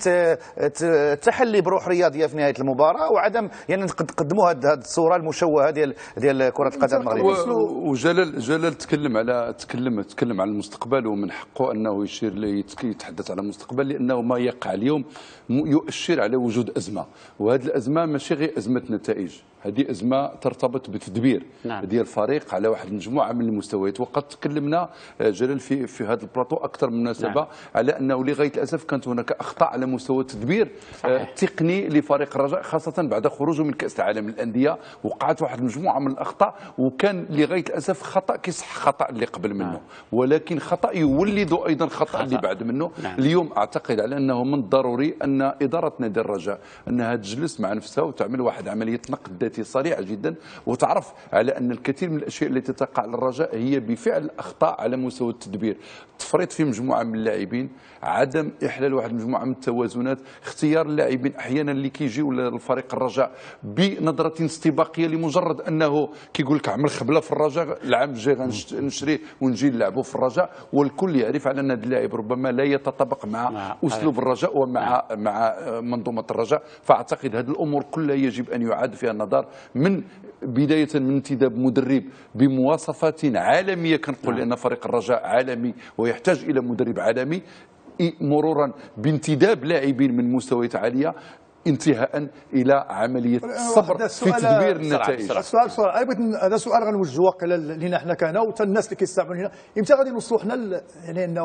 التحلي بروح رياضيه في نهايه المباراه، وعدم يعني نقدموا هذه الصوره المشوهه ديال ديال كره القدم المغربيه. وجلال جلال تكلم على تكلم تكلم على المستقبل، ومن حقه انه يشير يتحدث على المستقبل، لانه ما يقع اليوم يؤشر على وجود ازمه، وهذه الازمه ماشي غير ازمه نتائج، هذه ازمه ترتبط بتدبير نعم. ديال الفريق على واحد المجموعه من المستويات. وقد تكلمنا جلال في في هذا البلاطو اكثر من مناسبه نعم. على انه لغايه الاسف كانت هناك اخطاء على مستوى التدبير التقني لفريق الرجاء، خاصه بعد خروجه من كاس العالم للانديه. وقعت واحد المجموعه من الاخطاء، وكان لغايه الاسف خطا كيصح خطا اللي قبل منه نعم. ولكن خطا يولد ايضا خطا, خطأ. اللي بعد منه نعم. اليوم اعتقد على انه من الضروري ان اداره نادي الرجاء انها تجلس مع نفسها وتعمل واحد عمليه نقد صريحه جدا، وتعرف على ان الكثير من الاشياء التي تقع للرجاء هي بفعل اخطاء على مستوى التدبير، تفريط في مجموعه من اللاعبين، عدم احلال واحد المجموعه من التوازنات، اختيار اللاعبين احيانا اللي كيجيو للفريق الرجاء بنظره استباقيه لمجرد انه كيقول لك عمل خبله في الرجاء العام الجاي غنشريه ونجي نلعبوا في الرجاء، والكل يعرف على ان هذا اللاعب ربما لا يتطابق مع اسلوب الرجاء ومع مع منظومه الرجاء. فاعتقد هذه الامور كلها يجب ان يعاد فيها النظر، من بداية من انتداب مدرب بمواصفات عالمية، كنقول لأن فريق الرجاء عالمي ويحتاج إلى مدرب عالمي، مرورا بانتداب لاعبين من مستويات عالية، انتهاء الى عمليه الصبر في تدبير النتائج. السؤال سؤال هذا سؤال غنوجهوه لينا حنا كهنا وحتى الناس اللي كيستمعوا لنا، امتى غادي نوصلوا حنا يعني انه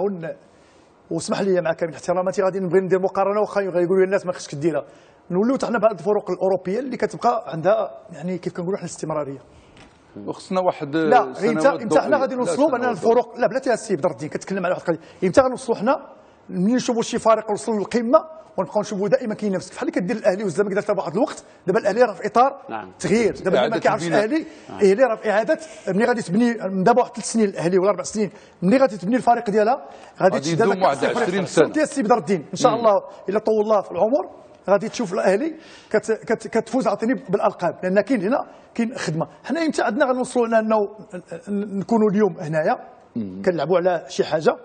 واسمح لي مع كامل احتراماتي غادي نبغي ندير مقارنه، واخا غيقولوا الناس ما خصكش ديرها، نوليو حنا بهذه الفرق الاوروبيه اللي كتبقى عندها يعني كيف كنقولوا حنا الاستمراريه. وخصنا واحد لا امتى امتى حنا غادي نوصلوا بان الفرق لا بلاتي السي بدر الدين كتكلم على واحد القضيه، امتى غنوصلوا حنا منين نشوفوا شي فريق وصلوا للقمه ونبقاو نشوفوا دائما كينافس بحال اللي كدير الاهلي والزمالك دارت واحد الوقت. دابا الاهلي راه في اطار نعم. تغيير، دابا اللي ما كيعرفش الاهلي نعم. الاهلي راه في اعاده، ملي غادي تبني دابا واحد ثلاث سنين الاهلي ولا اربع سنين ملي غادي تبني الفريق ديالها غادي تشد واحد عشرين سنه ديال السي بدر الدين ان شاء الله الا طول الله في العمر غادي تشوف الاهلي كت كت كتفوز عاوتاني بالالقاب، لان كاين هنا كاين خدمه. حنا امتى عندنا غنوصلوا لانه نكونوا اليوم هنايا كنلعبوا على شي حاجه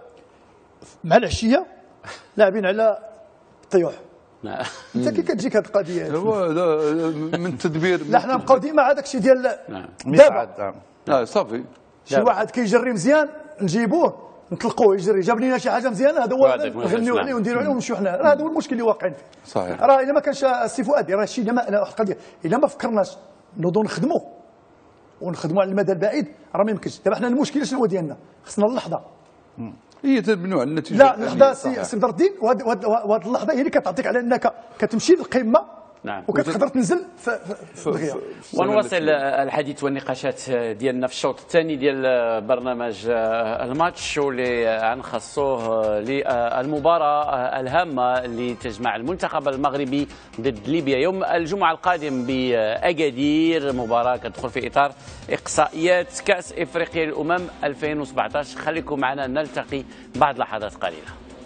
مع العشيه لاعبين على الطيوح. انت كي كتجيك هذه القضيه هو من تدبير لا حنا نبقاو ديما هذاك الشيء ديال دابا اه صافي شي واحد كيجري مزيان نجيبوه نطلقوه يجري، جاب لنا شي حاجه مزيانه هذا هو نغنيو عليه ونديروا عليه ونمشيو حنا، هذا هو المشكل اللي واقعين فيه. صحيح. راه الا ما كانش السي فؤاد راه شي واحد القضيه الا ما فكرناش نوضوا نخدموا ونخدموا على المدى البعيد راه ما يمكنش. دابا حنا المشكل شنو هو ديالنا؟ خصنا اللحظه هي تبنوا على النتيجه. لا اللحظه سي بدر الدين، وهذه اللحظه هي اللي كتعطيك على انك كتمشي للقمه نعم. وكتقدر تنزل في ونواصل الحديث والنقاشات ديالنا في الشوط الثاني ديال برنامج الماتش واللي غنخصوه للمباراه الهامه اللي تجمع المنتخب المغربي ضد ليبيا يوم الجمعه القادم باكادير، مباراه كتدخل في اطار اقصائيات كاس افريقيا للامم ألفين وسبعطاش. خليكم معنا نلتقي بعد لحظات قليله.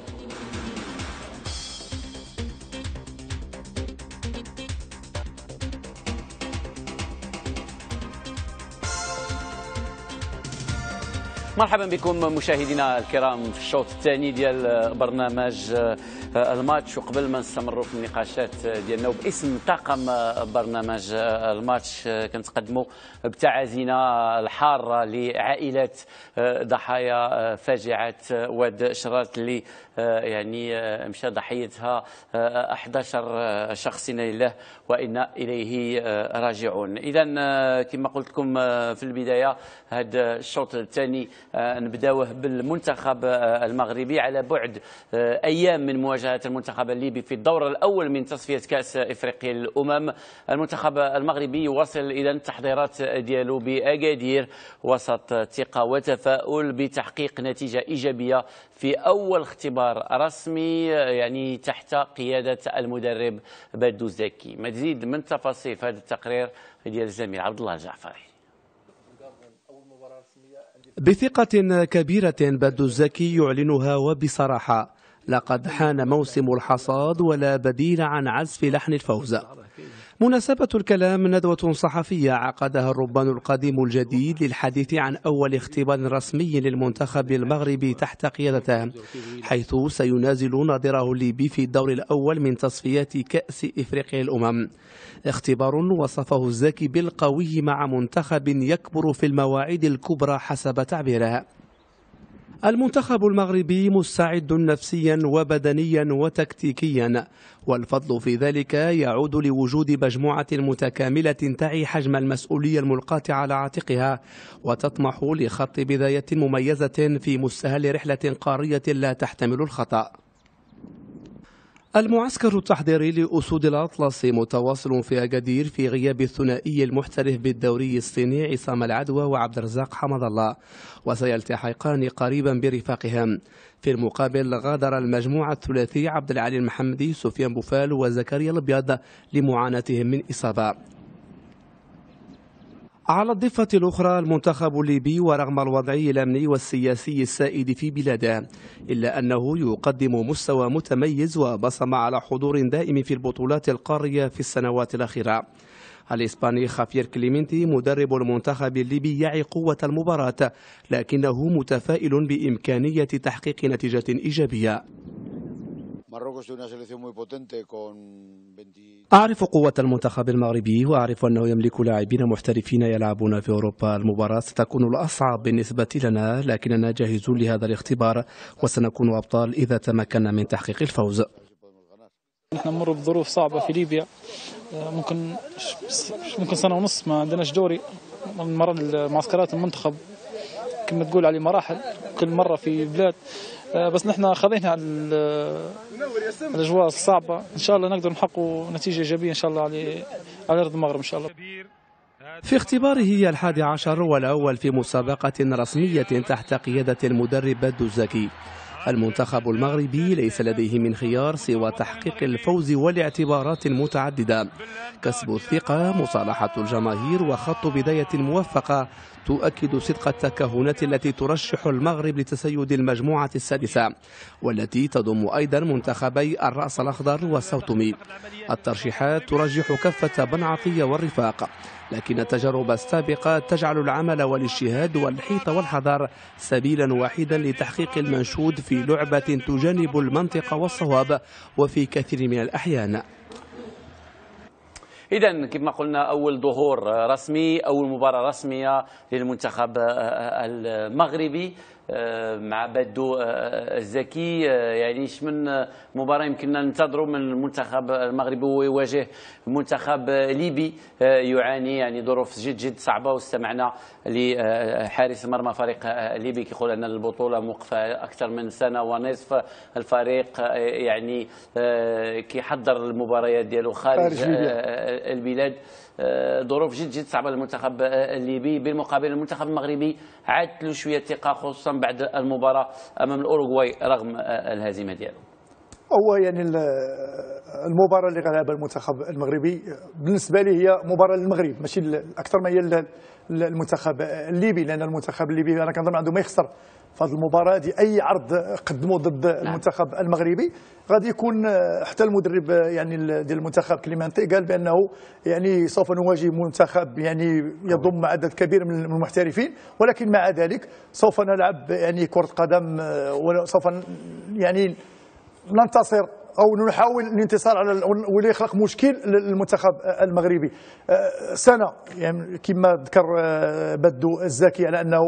مرحبا بكم مشاهدينا الكرام في الشوط الثاني ديال برنامج الماتش. وقبل ما نستمروا في النقاشات ديالنا وباسم طاقم برنامج الماتش كنتقدموا بتعازينا الحاره لعائلات ضحايا فاجعه واد شرات اللي يعني مشى ضحيتها أحد عشر شخص، إنا لله وإنا إليه راجعون. إذا كما قلت لكم في البداية، هذا الشوط الثاني نبداوه بالمنتخب المغربي على بعد أيام من مواجهة المنتخب الليبي في الدور الأول من تصفية كأس إفريقيا للأمم. المنتخب المغربي يواصل إذا التحضيرات ديالو بأكادير وسط ثقة وتفاؤل بتحقيق نتيجة إيجابية في أول اختبار رسمي يعني تحت قيادة المدرب بدو الزكي. مزيد من تفاصيل في هذا التقرير ديال الزميل عبد الله الجعفري. بثقة كبيرة بدو الزكي يعلنها وبصراحة، لقد حان موسم الحصاد ولا بديل عن عزف لحن الفوز. مناسبة الكلام ندوة صحفية عقدها الربان القديم الجديد للحديث عن أول اختبار رسمي للمنتخب المغربي تحت قيادته، حيث سينازل ناظره الليبي في الدور الأول من تصفيات كأس إفريقيا الأمم. اختبار وصفه الزكي بالقوي مع منتخب يكبر في المواعيد الكبرى حسب تعبيره. المنتخب المغربي مستعد نفسيا وبدنيا وتكتيكيا، والفضل في ذلك يعود لوجود مجموعة متكاملة تعي حجم المسؤولية الملقاة على عاتقها وتطمح لخط بداية مميزة في مستهل رحلة قارية لا تحتمل الخطأ. المعسكر التحضيري لأسود الأطلس متواصل في أكادير في غياب الثنائي المحترف بالدوري الصيني عصام العدوى وعبد الرزاق حمد الله، وسيلتحقان قريبا برفاقهم. في المقابل غادر المجموعة الثلاثي عبد العالي المحمدي، سفيان بوفال وزكريا الأبيض لمعاناتهم من إصابة. على الضفة الأخرى المنتخب الليبي ورغم الوضع الأمني والسياسي السائد في بلاده، إلا أنه يقدم مستوى متميز وبصم على حضور دائم في البطولات القارية في السنوات الأخيرة. الإسباني خافير كليمنتي مدرب المنتخب الليبي يعي قوة المباراة، لكنه متفائل بإمكانية تحقيق نتيجة إيجابية. أعرف قوة المنتخب المغربي وأعرف أنه يملك لاعبين محترفين يلعبون في أوروبا. المباراة ستكون الأصعب بالنسبة لنا، لكننا جاهزون لهذا الاختبار وسنكون أبطال إذا تمكنا من تحقيق الفوز. نحن نمر بظروف صعبة في ليبيا، ممكن ممكن سنة ونص ما عندناش دوري. من مرة المعسكرات المنتخب كما تقول عليه مراحل، كل مرة في بلاد، بس نحن خذينا على الاجواء الصعبه. ان شاء الله نقدر نحقق نتيجه ايجابيه ان شاء الله على على ارض المغرب ان شاء الله. في اختباره الحادي عشر والاول في مسابقه رسميه تحت قياده المدرب بدو الزكي، المنتخب المغربي ليس لديه من خيار سوى تحقيق الفوز ولاعتبارات متعدده: كسب الثقه، مصالحه الجماهير، وخط بدايه موفقه تؤكد صدق التكهنات التي ترشح المغرب لتسيد المجموعة السادسة، والتي تضم أيضا منتخبي الرأس الأخضر والسوطمي. الترشيحات ترجح كفة بن عطية والرفاق، لكن التجارب السابقة تجعل العمل والاجتهاد والحيط والحذر سبيلا وحيدا لتحقيق المنشود في لعبة تجانب المنطق والصواب وفي كثير من الأحيان. إذا كما قلنا أول ظهور رسمي، أول مباراة رسمية للمنتخب المغربي مع بدو الزكي، يعني من مباراة يمكننا ننتظروا من المنتخب المغربي ويواجه منتخب ليبي يعاني يعني ظروف جد جد صعبة. واستمعنا لحارس مرمى فريق ليبي كيقول أن البطولة موقفة أكثر من سنة ونصف، الفريق يعني كيحضر المباريات ديالو خارج البلاد، ظروف جد جد صعبه للمنتخب الليبي. بالمقابل المنتخب المغربي عادت له شويه ثقه خصوصا بعد المباراه امام الاوروغواي رغم الهزيمه ديالو. هو يعني المباراه اللي غلبها المنتخب المغربي بالنسبه لي هي مباراه للمغرب ماشي اكثر ما هي المنتخب الليبي، لان المنتخب الليبي انا كنظن عنده ما يخسر في هذه المباراه دي. اي عرض قدموا ضد نعم. المنتخب المغربي غادي يكون حتى المدرب يعني ديال المنتخب كليمانتي قال بانه يعني سوف نواجه منتخب يعني يضم عدد كبير من المحترفين، ولكن مع ذلك سوف نلعب يعني كرة قدم وسوف يعني ننتصر او نحاول الانتصار على واللي يخلق مشكل للمنتخب المغربي. سنه يعني كما ذكر بدو الزكي على انه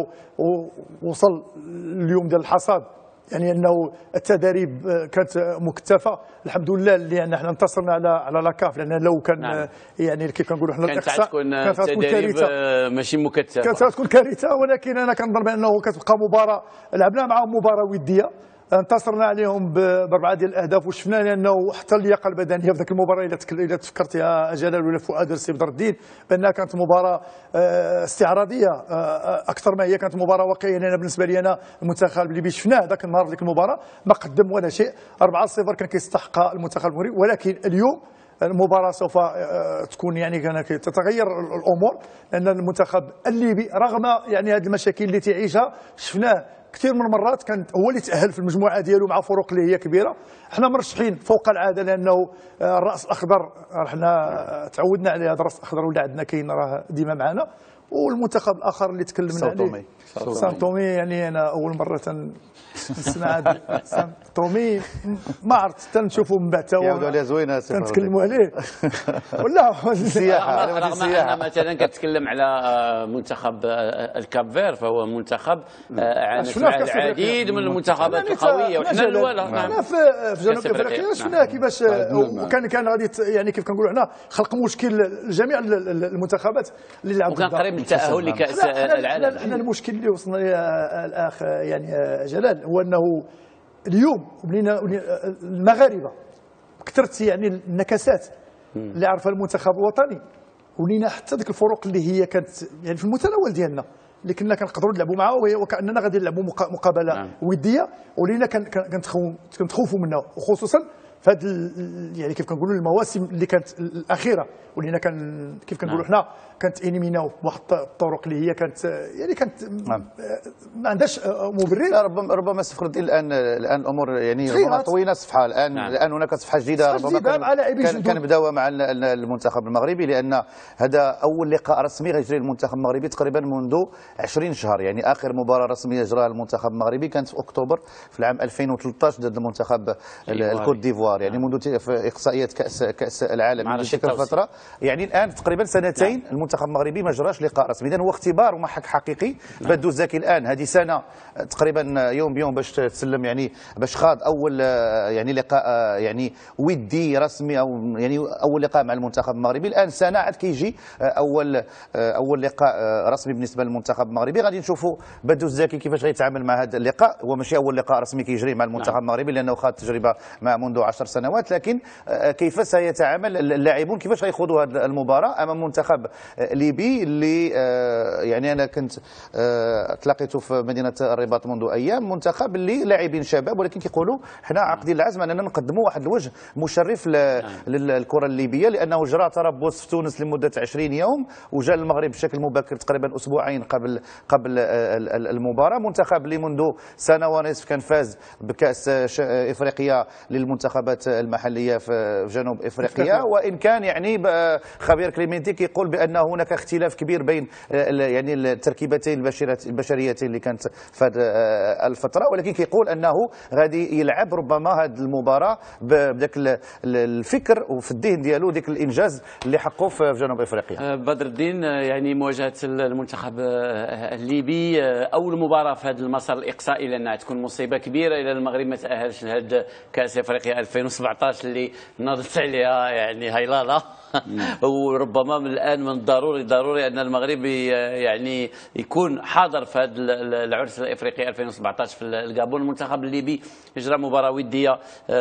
وصل اليوم ديال الحصاد، يعني انه التدريب كانت مكثفه الحمد لله لان احنا انتصرنا على على لاكاف، لان لو كان نعم. يعني كيف كنقولوا حنا الاقصاء كانت تكون كارثه ماشي مكثفه، كانت تكون كارثه. ولكن انا كنظن بانه كتبقى مباراه لعبنا معهم مباراه وديه انتصرنا عليهم باربعه ديال الاهداف، وشفنا لانه حتى اللياقه البدنيه في ذاك المباراه الا تفكرت يا جلال ولا فؤاد السي بدر الدين بانها كانت مباراه استعراضيه اكثر ما هي كانت مباراه واقعيه. لان بالنسبه لي انا المنتخب الليبي شفناه ذاك النهار ديك المباراه ما قدم ولا شيء، أربعة صفر كان كيستحق المنتخب المغربي. ولكن اليوم المباراة سوف تكون يعني كان تتغير الامور، لان المنتخب الليبي رغم يعني هذه المشاكل اللي تعيشها شفناه كثير من المرات كان هو اللي تأهل في المجموعه ديالو مع فروق اللي هي كبيره. احنا مرشحين فوق العاده لانه الراس الاخضر احنا تعودنا عليه، هذا الراس الاخضر ولا عندنا كاين راه ديما معنا. والمنتخب الاخر اللي تكلمنا عليه سان تومي، يعني انا اول مره نسمع سان تومي ما عرفت حتى نشوفوا من بعد تا يعاودوا عليها زوينه كنتكلموا عليه ولا السياحه. رغم ان مثلا كتكلم على منتخب الكاب فير فهو منتخب عانت مع العديد من المنتخبات القويه وحنا الاول. حنا في جنوب افريقيا شفنا كيفاش وكان كان غادي يعني كيف كنقولوا حنا خلق مشكل لجميع المنتخبات اللي لعبوا وكان قريب للتاهل لكاس العالم. احنا المشكل اللي وصلنا الاخ يعني جلال هو انه اليوم ولينا المغاربه كثرت يعني النكسات اللي عرفها المنتخب الوطني، ولينا حتى ذيك الفروق اللي هي كانت يعني في المتناول ديالنا اللي كنا كنقدروا نلعبوا معها وكاننا غادي نلعبوا مقابله نعم. وديه، ولينا كنتخوفوا منها، وخصوصا في هذه يعني كيف كنقولوا المواسم اللي كانت الاخيره ولينا كان كيف كنقولوا حنا نعم. كانت انيميناو بواحد الطرق اللي هي كانت يعني كانت نعم. ما عندهاش مبرر. ربما ربما سي فخر الدين الان الان الامور يعني ربما طوينا الصفحه الان نعم. الان هناك صفحه جديده ربما كان كنبداوها مع المنتخب المغربي، لان هذا اول لقاء رسمي غيجري المنتخب المغربي تقريبا منذ عشرين شهر. يعني اخر مباراه رسميه جراها المنتخب المغربي كانت في اكتوبر في العام ألفين وثلاثة عشر ضد المنتخب الكوت ديفوار، يعني منذ اقصائيات كاس كاس العالم منذ تلك الفتره. يعني الان تقريبا سنتين نعم. المنتخب المغربي ما جراش لقاء رسمي، اذا هو اختبار ومحك حقيقي. نعم. بدو الزكي الان هذه سنه تقريبا يوم بيوم باش تسلم يعني باش خاض اول يعني لقاء يعني ودي رسمي او يعني اول لقاء مع المنتخب المغربي. الان سنه عاد كيجي اول اول لقاء رسمي بالنسبه للمنتخب المغربي. غادي نشوفوا بدو الزكي كيفاش غيتعامل مع هذا اللقاء. هو ماشي اول لقاء رسمي كيجري مع المنتخب نعم. المغربي لانه خاض تجربه مع منذ عشر سنوات، لكن كيف سيتعامل اللاعبون كيفاش غيخوضوا هذه المباراه امام منتخب ليبي اللي يعني انا كنت تلاقيته في مدينه الرباط منذ ايام، منتخب اللي لاعبين شباب ولكن كيقولوا حنا عاقدين العزم اننا نقدموا واحد الوجه مشرف للكره الليبيه، لانه جرى تربص في تونس لمده عشرين يوم وجاء المغرب بشكل مبكر تقريبا اسبوعين قبل قبل المباراه. منتخب اللي منذ سنه ونصف كان فاز بكاس افريقيا للمنتخبات المحليه في جنوب افريقيا، وان كان يعني خبير كليمنتي كيقول بانه هناك اختلاف كبير بين يعني التركيبتين البشريتين اللي كانت في هذه الفتره، ولكن كيقول انه غادي يلعب ربما هذه المباراه بداك الفكر وفي الذهن ديالو ديك الانجاز اللي حقه في جنوب افريقيا. بدر الدين، يعني مواجهه المنتخب الليبي اول مباراه في هذا المسار الاقصائي لانها تكون مصيبه كبيره الى المغرب ما تاهلش لهذا كاس افريقيا ألفين وسبعطاش اللي ناضت عليها يعني هيلاله. وربما من الان من الضروري ضروري ان المغرب يعني يكون حاضر في هذا العرس الافريقي ألفين وسبعطاش في الغابون. المنتخب الليبي اجرى مباراه وديه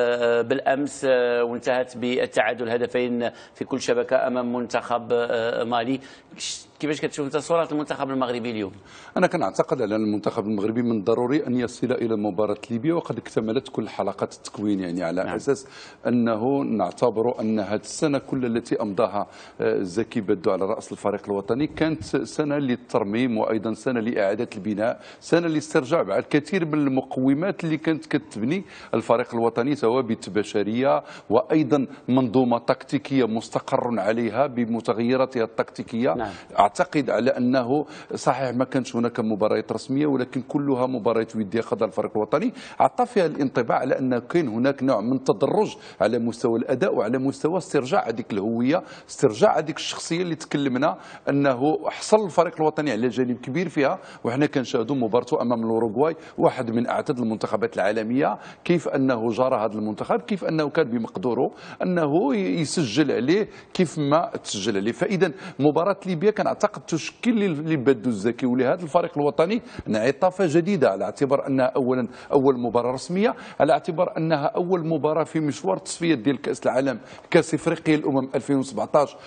بالامس وانتهت بالتعادل هدفين في كل شبكه امام منتخب مالي. كيفاش كتشوف انت صوره المنتخب المغربي اليوم؟ انا كنعتقد على المنتخب المغربي من الضروري ان يصل الى مباراه ليبيا وقد اكتملت كل حلقات التكوين، يعني على نعم. اساس انه نعتبر ان هذه السنه كل التي امضاها زكي بدو على راس الفريق الوطني كانت سنه للترميم وايضا سنه لاعاده البناء، سنه لاسترجاع بعد الكثير من المقومات اللي كانت كتبني الفريق الوطني ثوابت بشريه وايضا منظومه تكتيكيه مستقر عليها بمتغيراتها التكتيكيه. نعم. اعتقد على انه صحيح ما كانش هناك مباريات رسميه ولكن كلها مباريات وديه خاضها الفريق الوطني، عطى فيها الانطباع على ان كاين هناك نوع من التدرج على مستوى الاداء وعلى مستوى استرجاع هذيك الهويه، استرجاع هذيك الشخصيه اللي تكلمنا انه حصل الفريق الوطني على جانب كبير فيها. وحنا كنشاهدوا مبارته امام الاوروغواي واحد من اعتد المنتخبات العالميه، كيف انه جرى هذا المنتخب، كيف انه كان بمقدوره انه يسجل عليه كيف ما تسجل عليه. فاذا مباراه ليبيا كان اعتقد تشكل لبدو الزكي ولهذا الفريق الوطني انعطافه جديده، على اعتبار انها اولا اول مباراه رسميه، على اعتبار انها اول مباراه في مشوار تصفيات ديال كاس العالم كاس افريقيا الامم ألفين وسبعطاش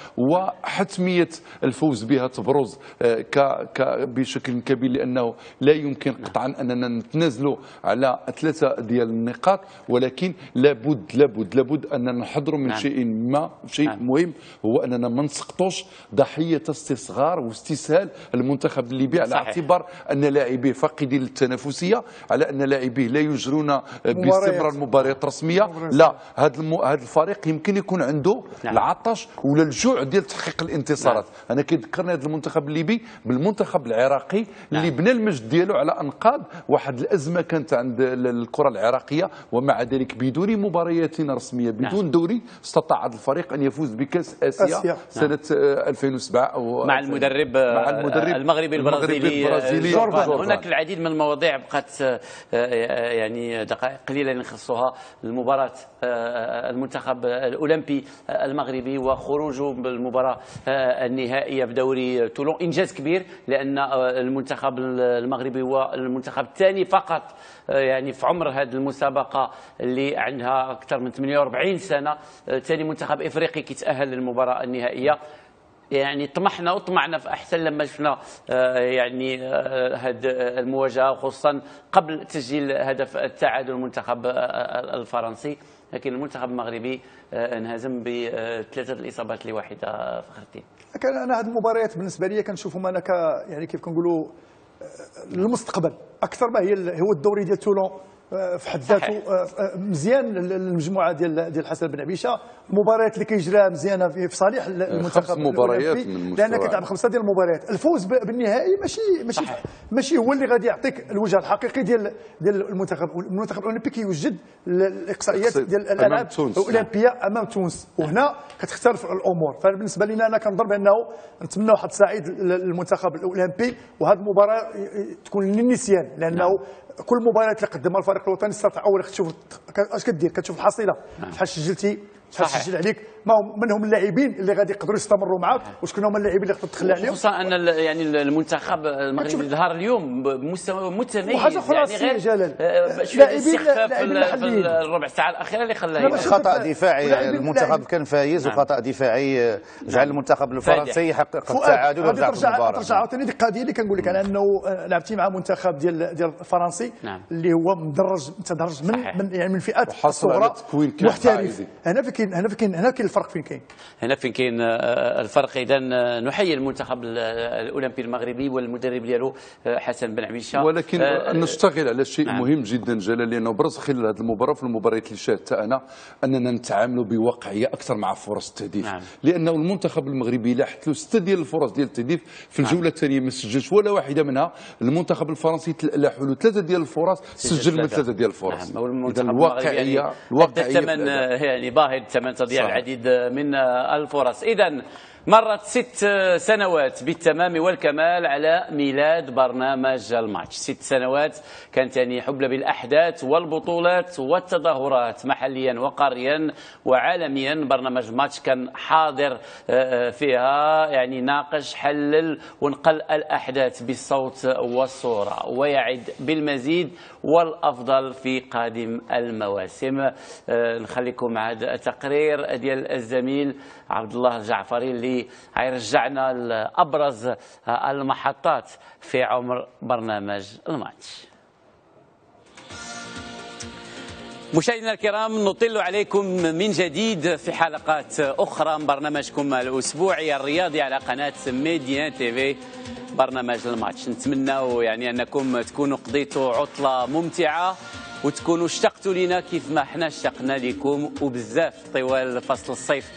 وحتميه الفوز بها تبرز ك بشكل كبير، لانه لا يمكن قطعا اننا نتنازلوا على ثلاثه ديال النقاط، ولكن لابد لابد لابد اننا نحضروا من نعم. شيء ما شيء نعم. مهم هو اننا ما نسقطوش ضحيه استصغار واستسهال المنتخب الليبي، على اعتبار ان لاعبيه فاقدين للتنافسيه، على ان لاعبيه لا يجرون باستمرار مباريات رسميه. لا، هذا الم... هذا الفريق يمكن يكون عنده نعم. العطش ولا الجوع ديال تحقيق الانتصارات. نعم. انا كيذكرني هذا المنتخب الليبي بالمنتخب العراقي نعم. اللي بنى المجد ديالو على انقاض واحد الازمه كانت عند الكره العراقيه، ومع ذلك بدون مباريات رسميه بدون نعم. دوري استطاع هذا الفريق ان يفوز بكاس اسيا, آسيا. سنه نعم. ألفين وسبعة أو مع المدرب مع المدرب المغربي البرازيلي جوربان. هناك العديد من المواضيع بقات يعني دقائق قليله نخصها المباراه المنتخب الاولمبي المغربي وخروجه بالمباراه النهائيه بدوري تولون، انجاز كبير لان المنتخب المغربي هو المنتخب الثاني فقط يعني في عمر هذه المسابقه اللي عندها اكثر من ثمانية وأربعين سنه، ثاني منتخب افريقي كيتاهل للمباراه النهائيه. يعني طمحنا وطمعنا في احسن لما شفنا يعني هذه المواجهه، خصوصا قبل تسجيل هدف التعادل المنتخب الفرنسي، لكن المنتخب المغربي انهزم بثلاثه الاصابات لواحده. فخر الدين، كان انا هذه المباريات بالنسبه لي كنشوفهم انا ك يعني كيف كنقولوا للمستقبل اكثر ما هي هو الدوري ديال تولون في حد ذاته مزيان. المجموعه ديال ديال حسن بن عبيشه المباريات اللي كيجراها مزيانه في صالح المنتخب الاولمبي، لان كتلعب خمسه ديال المباريات. الفوز بالنهائي ماشي ماشي صحيح. ماشي هو اللي غادي يعطيك الوجه الحقيقي ديال ديال المنتخب. المنتخب الاولمبي كيوجد الاقصائيات ديال الالعاب الاولمبيه امام تونس، وهنا كتختلف الامور. فانا بالنسبه لنا انا كنظن بانه نتمنى واحد سعيد للمنتخب الاولمبي، وهذه المباراه تكون للنسيان، لانه كل المباريات اللي قدمها الفريق الوطني استطاع اول كتشوف اش كدير، كتشوف الحصيله شحال سجلتي شحال سجل عليك، ما هم منهم اللاعبين اللي غادي يقدروا يستمروا معاك وشكون هما اللاعبين اللي تقدر تخلى عليهم، خصوصا ان يعني المنتخب المغربي ظهر اليوم بمستوى متميز. وحاجه اخرى يعني غير جلال لاعبين في الربع ساعه الاخيره اللي خلاه خطا دفاعي. المنتخب كان فايز نعم. وخطا دفاعي جعل المنتخب الفرنسي يحقق التعادل ورجع في المباراه. ترجع عاوتاني ديك القضيه اللي كنقول لك انا، انه لعبتي مع منتخب ديال ديال الفرنسي نعم. اللي هو مدرج متدرج من, من يعني من فئات الصغرى محترف. هنا فين هنا فين هنا كاين الفرق فين كاين. هنا فين كاين الفرق. اذا نحيي المنتخب الاولمبي المغربي والمدرب ديالو حسن بن عميشه، ولكن آه نشتغل على شيء نعم. مهم جدا جلال، لانه برز خلال هذه المباراه في المباريات اللي شاهدتها انا اننا نتعاملوا بواقعيه اكثر مع فرص التهديف. نعم. لانه المنتخب المغربي لاحت له سته ديال الفرص ديال التهديف في الجوله الثانيه ما سجلش ولا واحده منها. المنتخب الفرنسي لاحوا له ثلاثه ديال الفرص سجل من ثلاثه ديال الفرص. نعم. اذا الواقعيه الواقعيه الثمن يعني باهظ، الثمن تضيع العديد من الفرص. اذا مرت ست سنوات بالتمام والكمال على ميلاد برنامج الماتش. ست سنوات كانت يعني حبلى بالأحداث والبطولات والتظاهرات محليا وقاريا وعالميا. برنامج ماتش كان حاضر فيها، يعني ناقش، حلل ونقل الأحداث بالصوت والصورة، ويعد بالمزيد والأفضل في قادم المواسم. نخليكم مع هذا التقرير ديال الزميل عبد الله الجعفري اللي غيرجعنا لأبرز المحطات في عمر برنامج الماتش. مشاهدينا الكرام، نطل عليكم من جديد في حلقات أخرى من برنامجكم الأسبوعي الرياضي على قناة ميديان تيفي، برنامج الماتش. نتمنى يعني أنكم تكونوا قضيتوا عطلة ممتعة وتكونوا اشتقتوا لنا كيف ما احنا اشتقنا لكم وبزاف طوال فصل الصيف.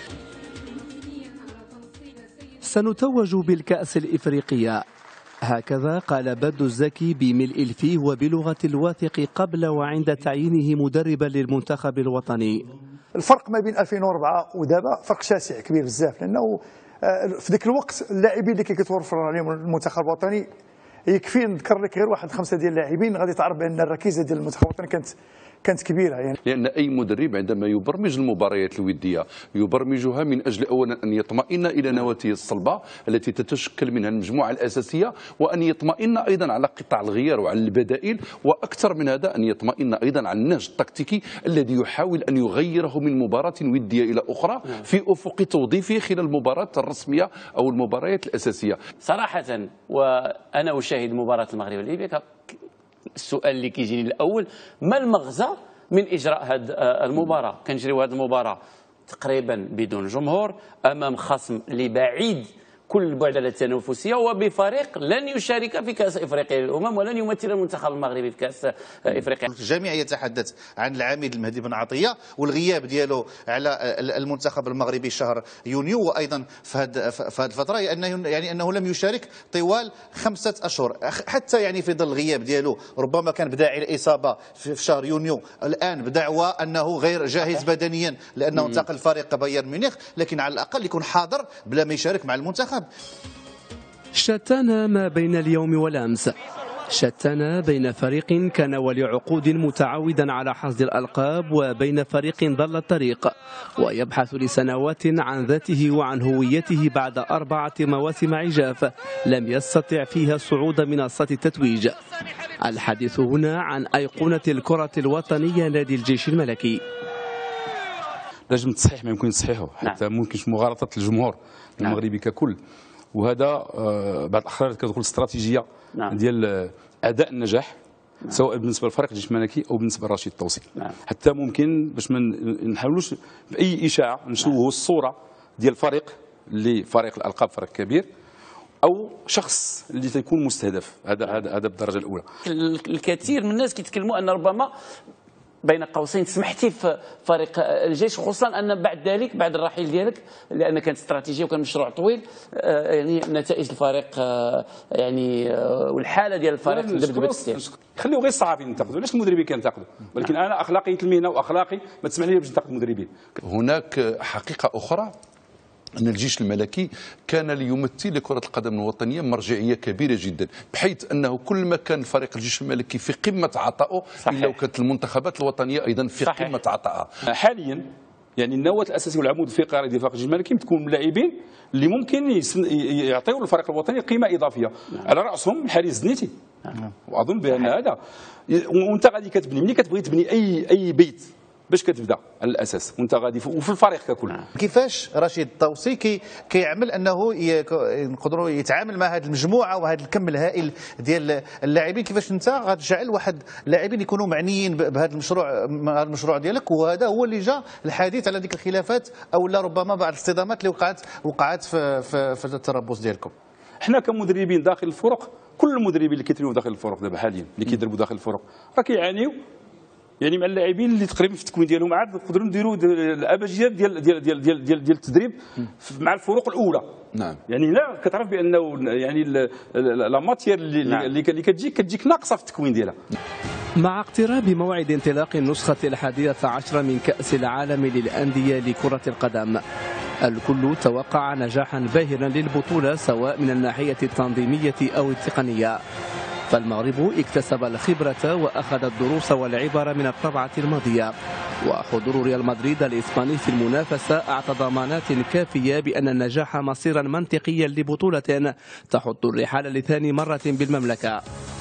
سنتوج بالكأس الإفريقية، هكذا قال بدو الزكي بملء الفيه وبلغة الواثق قبل وعند تعيينه مدربا للمنتخب الوطني. الفرق ما بين ألفين وأربعة ودابا فرق شاسع كبير بزاف، لأنه في ذاك الوقت اللاعبين اللي كيتوفر عليهم المنتخب الوطني يكفي نذكر لك غير واحد خمسه ديال اللاعبين غادي تعرف بان الركيزه ديال المنتخب الوطني كانت كانت كبيره يعني. لان اي مدرب عندما يبرمج المباريات الوديه يبرمجها من اجل اولا ان يطمئن الى نواته الصلبه التي تتشكل منها المجموعه الاساسيه، وان يطمئن ايضا على قطاع الغيار وعلى البدائل، واكثر من هذا ان يطمئن ايضا على النهج التكتيكي الذي يحاول ان يغيره من مباراه وديه الى اخرى في افق توظيفه خلال المباراه الرسميه او المباريات الاساسيه. صراحه وانا اشاهد مباراه المغرب والليبيا، السؤال اللي كيجيني الاول، ما المغزى من اجراء هذه المباراه؟ كنجريو هذه المباراه تقريبا بدون جمهور امام خصم اللي بعيد كل البعد على التنافسيه وبفريق لن يشارك في كاس افريقيا للامم ولن يمثل المنتخب المغربي في كاس افريقيا. الجميع يتحدث عن العميد المهدي بن عطيه والغياب ديالو على المنتخب المغربي شهر يونيو، وايضا في هذه في هذه الفتره انه يعني انه لم يشارك طوال خمسه اشهر، حتى يعني في ظل الغياب ديالو ربما كان بداعي الاصابه في شهر يونيو، الان بدعوى انه غير جاهز بدنيا لانه انتقل فريق بايرن ميونخ، لكن على الاقل يكون حاضر بلا ما يشارك مع المنتخب. شتان ما بين اليوم والأمس، شتان بين فريق كان ولي عقود متعودا على حصد الألقاب وبين فريق ضل الطريق ويبحث لسنوات عن ذاته وعن هويته بعد أربعة مواسم عجاف لم يستطع فيها صعود منصة التتويج. الحديث هنا عن أيقونة الكرة الوطنية نادي الجيش الملكي. لازم تصحيح ما يمكن تصحيحه، حتى نعم. ممكنش مغالطة الجمهور المغربي نعم. ككل، وهذا بعض الاحيان كتدخل الاستراتيجيه نعم. ديال اداء النجاح نعم. سواء بالنسبه للفريق الجيش الملكي او بالنسبه لرشيد الطوسي نعم. حتى ممكن باش ما نحاولوش في اي اشاعه نشوهوا نعم. الصوره ديال الفريق اللي فريق الالقاب فريق كبير او شخص اللي تيكون مستهدف. هذا هذا هذا بالدرجه الاولى. الكثير من الناس كيتكلموا ان ربما بين قوسين سمحتي في فريق الجيش، خصوصا ان بعد ذلك بعد الرحيل ديالك لان كانت استراتيجيه وكان مشروع طويل، يعني نتائج الفريق يعني والحاله ديال الفريق دبدبت. خليو غير الصحفيين ينتقدوا، علاش المدربين كينتقدوا؟ ولكن انا اخلاقيه المهنه واخلاقي ما تسمح لي باش ننتقد المدربين. هناك حقيقه اخرى أن الجيش الملكي كان ليمثل لكرة القدم الوطنية مرجعية كبيرة جدا، بحيث أنه كل ما كان فريق الجيش الملكي في قمة عطائه إلا وكانت المنتخبات الوطنية أيضا في صحيح. قمة عطائها. حاليا يعني النواة الأساسي والعمود الفقري ديال فريق الجيش الملكي تكون لاعبين اللي ممكن يعطيوا للفريق الوطني قيمة إضافية نعم. على رأسهم الحارس الزنيتي نعم. وأظن بأن هذا وأنت غادي كتبني ملي كتبغي تبني أي أي بيت باش كتبدا على الاساس وانت غادي وفي الفريق ككل. كيفاش رشيد الطوسي كي كيعمل انه نقدروا يتعامل مع هذه المجموعه وهذا الكم الهائل ديال اللاعبين؟ كيفاش انت غتجعل واحد اللاعبين يكونوا معنيين بهذا المشروع هذا المشروع ديالك؟ وهذا هو اللي جا الحديث على ديك الخلافات او لا ربما بعض الاصطدامات اللي وقعت وقعت في في, في التربص ديالكم. احنا كمدربين داخل الفرق، كل المدربين اللي كيتربوا داخل الفرق دابا حاليا اللي كيدربوا داخل الفرق راه كيعانيوا يعني مع اللاعبين اللي تقريبا في التكوين ديالهم عاد نقدروا نديروا الابجديه ديال ديال ديال ديال ديال, ديال التدريب مع الفرق الاولى. نعم. يعني لا كتعرف بانه يعني لا ماتير اللي نعم. اللي كتجيك كتجيك ناقصه في التكوين ديالها. مع اقتراب موعد انطلاق النسخة الحادية عشرة من كأس العالم للأندية لكرة القدم، الكل توقع نجاحا باهرا للبطولة سواء من الناحية التنظيمية أو التقنية، فالمغرب اكتسب الخبرة وأخذ الدروس والعبر من الطبعة الماضية، وحضور ريال مدريد الإسباني في المنافسة أعطى ضمانات كافية بأن النجاح مصيرا منطقيا لبطولة تحط الرحال لثاني مرة بالمملكة.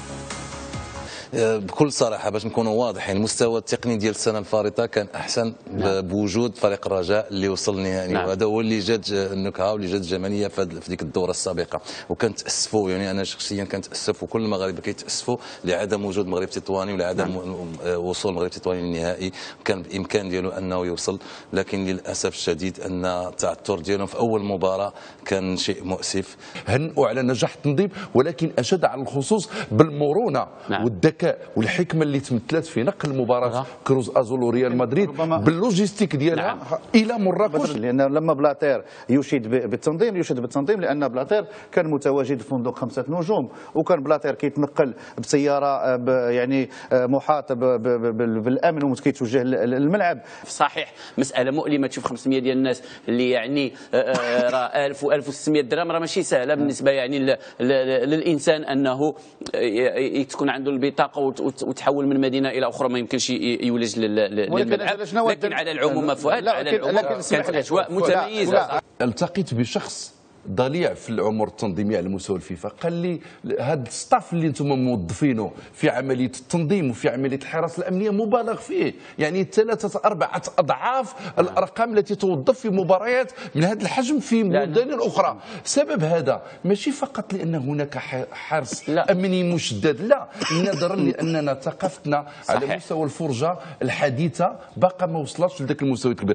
بكل صراحه باش نكونوا واضحين، المستوى التقني ديال السنه الفارطه كان احسن نعم. بوجود فريق الرجاء اللي وصل النهائي نعم. وهذا هو اللي جاد النكهه واللي جاد الجماليه في ديك الدوره السابقه، وكنتاسفوا يعني انا شخصيا كنتاسف وكل المغاربه كيتاسفوا لعدم وجود المغرب التطواني ولعدم نعم. وصول المغرب التطواني للنهائي، كان بامكان ديالو انه يوصل، لكن للاسف الشديد ان التعثر ديالهم في اول مباراه كان شيء مؤسف. هنئوا على نجاح التنظيم، ولكن اشد على الخصوص بالمرونه نعم. والذكاء والحكمه اللي تمثلت في نقل مباراه كروز ازول وريال مدريد باللوجيستيك ديالها نعم. الى مراكش، لان لما بلاطير يشيد بالتنظيم يشيد بالتنظيم لان بلاطير كان متواجد في فندق خمسه نجوم، وكان بلاطير كيتنقل بسياره يعني محاط بالامن وكيتوجه للملعب. صحيح مساله مؤلمه تشوف خمسمائة ديال الناس اللي يعني راه ألف و ألف وستمائة درهم راه ماشي سهله بالنسبه يعني للانسان انه تكون عنده البطاقه وتحول من مدينه الى اخرى ما يمكنش يولج للملعب. لكن على العموم فؤاد على العموم كانت اجواء متميزه. التقيت بشخص ضليع في الامور التنظيميه على مستوى الفيفا، قال لي هذا الستاف اللي انتم موظفينه في عمليه التنظيم وفي عمليه الحراسه الامنيه مبالغ فيه، يعني ثلاثه اربعه اضعاف الارقام التي توظف في مباريات من هذا الحجم في بلدان اخرى. سبب هذا ماشي فقط لان هناك حرص لا. امني مشدد، لا، نظرا لاننا ثقافتنا على مستوى الفرجه الحديثه باقا ما وصلتش لذاك المستوى الكبير.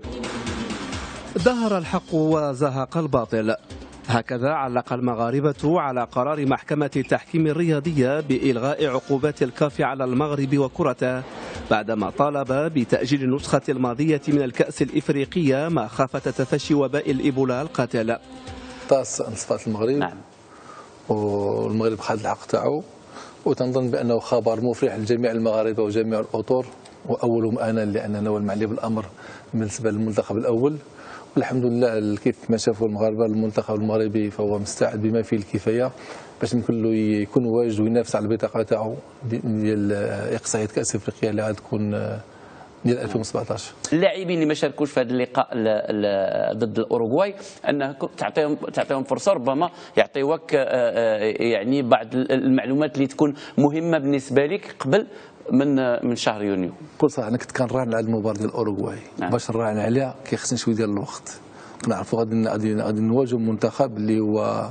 ظهر الحق وزهق الباطل، هكذا علق المغاربة على قرار محكمة التحكيم الرياضية بإلغاء عقوبات الكاف على المغرب وكرته بعدما طالب بتأجيل النسخة الماضية من الكأس الإفريقية مخافة تفشي وباء الإيبولا القاتل. طاس صفات المغرب نعم. والمغرب خد الحق تاعو، وتنظن بأنه خبر مفرح لجميع المغاربة وجميع الأطر، وأولهم أنا لأن نول معلي بالأمر بالنسبة للمنتخب الأول. والحمد لله كيف ما شافوا المغاربه المنتخب المغربي فهو مستعد بما فيه الكفايه باش يمكن له يكون واجد وينافس على البطاقه تاعو ديال اقصائيه كاس افريقيا اللي غتكون ديال ألفين وسبعطاش. اللاعبين اللي ما شاركوش في هذا اللقاء ضد الاوروغواي انه تعطيهم تعطيهم فرصه ربما يعطيوك يعني بعض المعلومات اللي تكون مهمه بالنسبه لك قبل من من شهر يونيو. بكل صراحه انا كنت كنراهن على المباراه ديال الاوروغواي نعم. باش نراهن عليها كيخصني شويه ديال الوقت، كنعرفوا غادي غادي نواجهوا منتخب اللي هو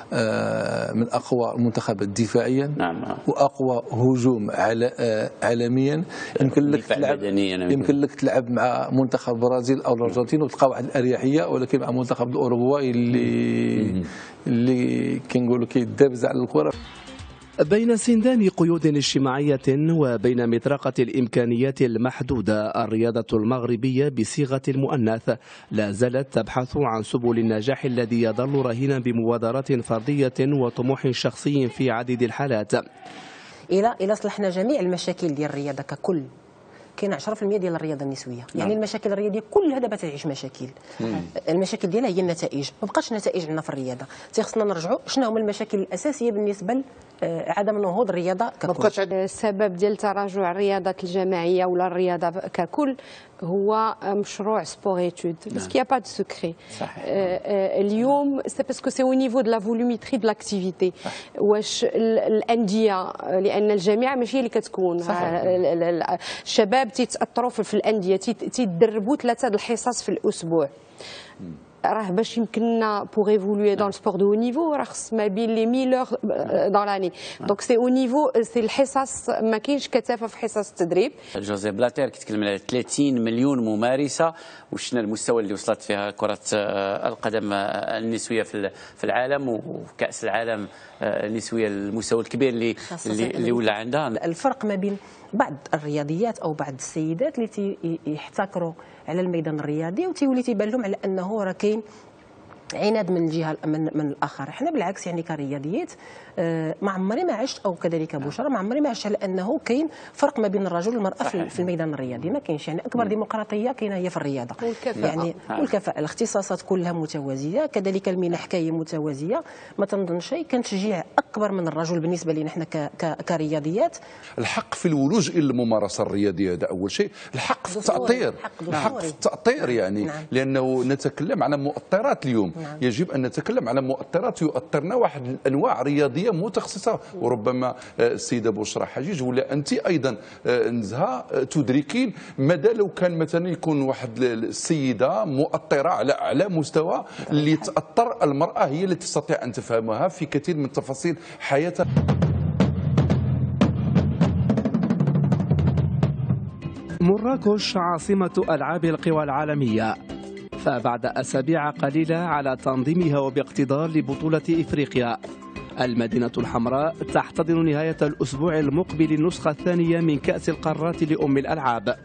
من اقوى المنتخبات دفاعيا نعم. واقوى هجوم على عالميا. يمكن لك تلعب يمكن لك تلعب مع منتخب البرازيل او الارجنتين وتلقى واحد الاريحيه، ولكن مع منتخب الاوروغواي اللي اللي كنقولوا كيدابز على الكره. بين سندان قيود اجتماعية وبين مطرقة الإمكانيات المحدودة، الرياضة المغربية بصيغة المؤنث لا زالت تبحث عن سبل النجاح الذي يظل رهينا بمبادرات فردية وطموح شخصي في عديد الحالات. إلى إلى صلحنا جميع المشاكل ديال الرياضة ككل، كاين عشرة بالمئة ديال الرياضه النسويه، يعني نعم. المشاكل الرياضيه كلها دابا تعيش مشاكل. مم. المشاكل ديالها هي النتائج، ما بقاش نتائج عندنا في الرياضه، تيخصنا نرجعوا شنو هما المشاكل الاساسيه بالنسبه لعدم نهوض الرياضه ككل. السبب ديال تراجع الرياضات الجماعيه ولا الرياضه ككل هو مشروع سبور ايتود، بس كي با دو سكري. اليوم سي باسكو سي او نيفو دو لا فولوميتري دو لاكتيفيتي، واش الانديه لان الجامعه ماشي اللي كتكون الشباب الشباب تيتاثروا في الانديه تيدربوا ثلاثه الحصص في الاسبوع. راه باش يمكننا بوغ ايفولوي دون سبور دو نيفو راه خص ما بين لي ميل اور دون لاني دونك سي او نيفو سي الحصص ما كاينش كثافه في حصص التدريب. جوزي بلاتير كيتكلم على ثلاثين مليون ممارسه وشنا المستوى اللي وصلت فيها كره القدم النسويه في العالم وكاس العالم النسويه المستوى الكبير اللي اللي ولا عندها. الفرق ما بين بعض الرياضيات او بعض السيدات اللي يحتكروا على الميدان الرياضي وتيولي تيبان لهم على انه راه كاين عناد من الجهه من, من الاخر. احنا بالعكس يعني كرياضيات آه ما عمري ما عشت او كذلك بشرى ما عمري ما عشت على انه كاين فرق ما بين الرجل والمراه في, في الميدان الرياضي. ما كاينش يعني اكبر ديمقراطيه كاينه هي في الرياضه والكفاءة. يعني والكفاءه الاختصاصات كلها متوازيه كذلك المنح كاين متوازيه. ما تنظن شيء كان تشجيع اكبر من الرجل بالنسبه لنا احنا كرياضيات. الحق في الولوج الى الممارسه الرياضيه هذا اول شيء. الحق في التاطير الحق في التاطير يعني نعم. لانه نتكلم على مؤطرات اليوم نعم. يجب ان نتكلم على مؤطرات يؤطرنا واحد الانواع رياضيه متخصصه وربما السيده بشرى حجيج ولا انت ايضا نزهه تدركين مدى لو كان مثلا يكون واحد السيده مؤطره على اعلى مستوى اللي تاثر المراه هي اللي تستطيع ان تفهمها في كثير من تفاصيل حياتها. مراكش عاصمة ألعاب القوى العالمية، فبعد أسابيع قليلة على تنظيمها وباقتدار لبطولة إفريقيا، المدينة الحمراء تحتضن نهاية الأسبوع المقبل النسخة الثانية من كأس القارات لأم الألعاب.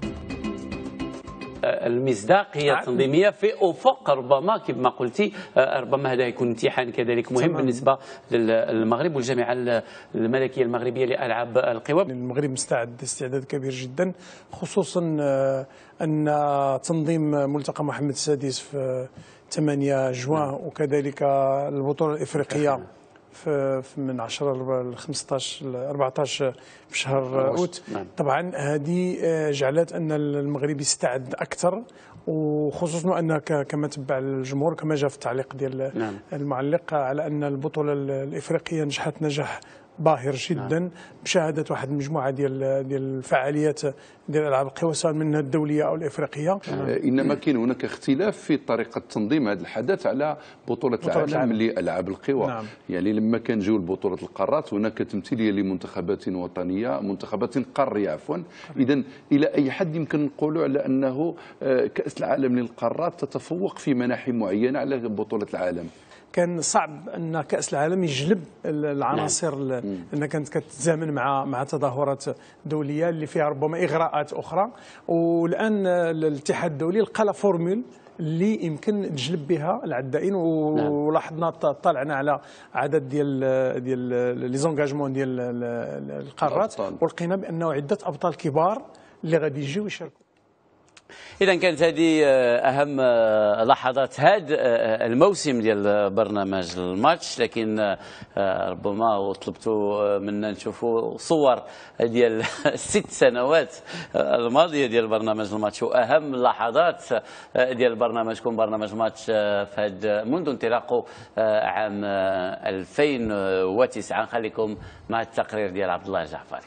المصداقيه التنظيميه في افق ربما كما قلتي ربما هذا يكون امتحان كذلك مهم بالنسبه للمغرب والجامعه الملكيه المغربيه لالعاب القوى. المغرب مستعد استعداد كبير جدا خصوصا ان تنظيم ملتقى محمد السادس في ثمانية جوان وكذلك البطوله الافريقيه في من عشرة ل خمسطاش ل أربعطاش في شهر اوت. طبعا هذه جعلت ان المغرب يستعد اكثر وخصوصا ان كما تبع الجمهور كما جاء في التعليق ديال نعم. المعلق على ان البطوله الافريقيه نجحت نجاح باهر جدا نعم. بشهاده واحد المجموعه ديال ديال الفعاليات ديال العاب القوى سواء منها الدوليه او الافريقيه. نعم. انما كاين هناك اختلاف في طريقه تنظيم هذا الحدث على بطوله, بطولة العالم لالعاب القوى. نعم. يعني لما كنجيو لبطوله القارات هناك تمثيليه لمنتخبات وطنيه منتخبات قاريه عفوا. اذا الى اي حد يمكن نقولوا على انه كاس العالم للقارات تتفوق في مناحي معينه على بطوله العالم؟ كان صعب ان كاس العالم يجلب العناصر لان كانت كتزامن مع مع تظاهرات دوليه اللي فيها ربما اغراءات اخرى. والان الاتحاد الدولي لقى لا فورمول اللي يمكن تجلب بها العدائين ولاحظنا طلعنا على عدد ديال ديال لي زونغاجمون ديال القارات ولقينا بانه عده ابطال كبار اللي غادي يجيو يشاركوا. إذا كانت هذه أهم لحظات هذا الموسم ديال برنامج الماتش. لكن ربما طلبتوا منا نشوفوا صور ديال الست سنوات الماضية ديال برنامج الماتش وأهم اللحظات ديال برنامجكم برنامج ماتش في منذ انطلاقه عام ألفين وتسعة. نخليكم مع التقرير ديال عبد الله الجعفري.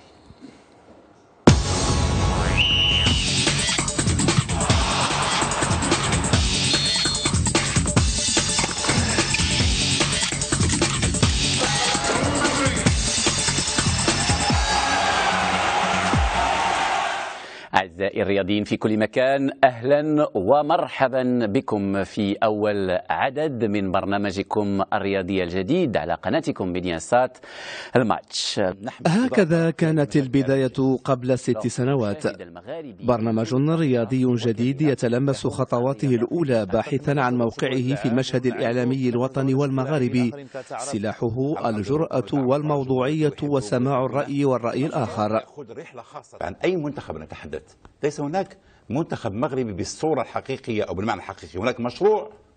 أعزائي الرياضيين في كل مكان، أهلا ومرحبا بكم في أول عدد من برنامجكم الرياضي الجديد على قناتكم ميديان سات الماتش. هكذا كانت البداية قبل ست سنوات. برنامج رياضي جديد يتلمس خطواته الأولى باحثا عن موقعه في المشهد الإعلامي الوطني والمغاربي. سلاحه الجرأة والموضوعية وسماع الرأي والرأي الآخر. عن أي منتخب نتحدث، ليس هناك منتخب مغربي بالصورة الحقيقية أو بالمعنى الحقيقي. هناك مشروع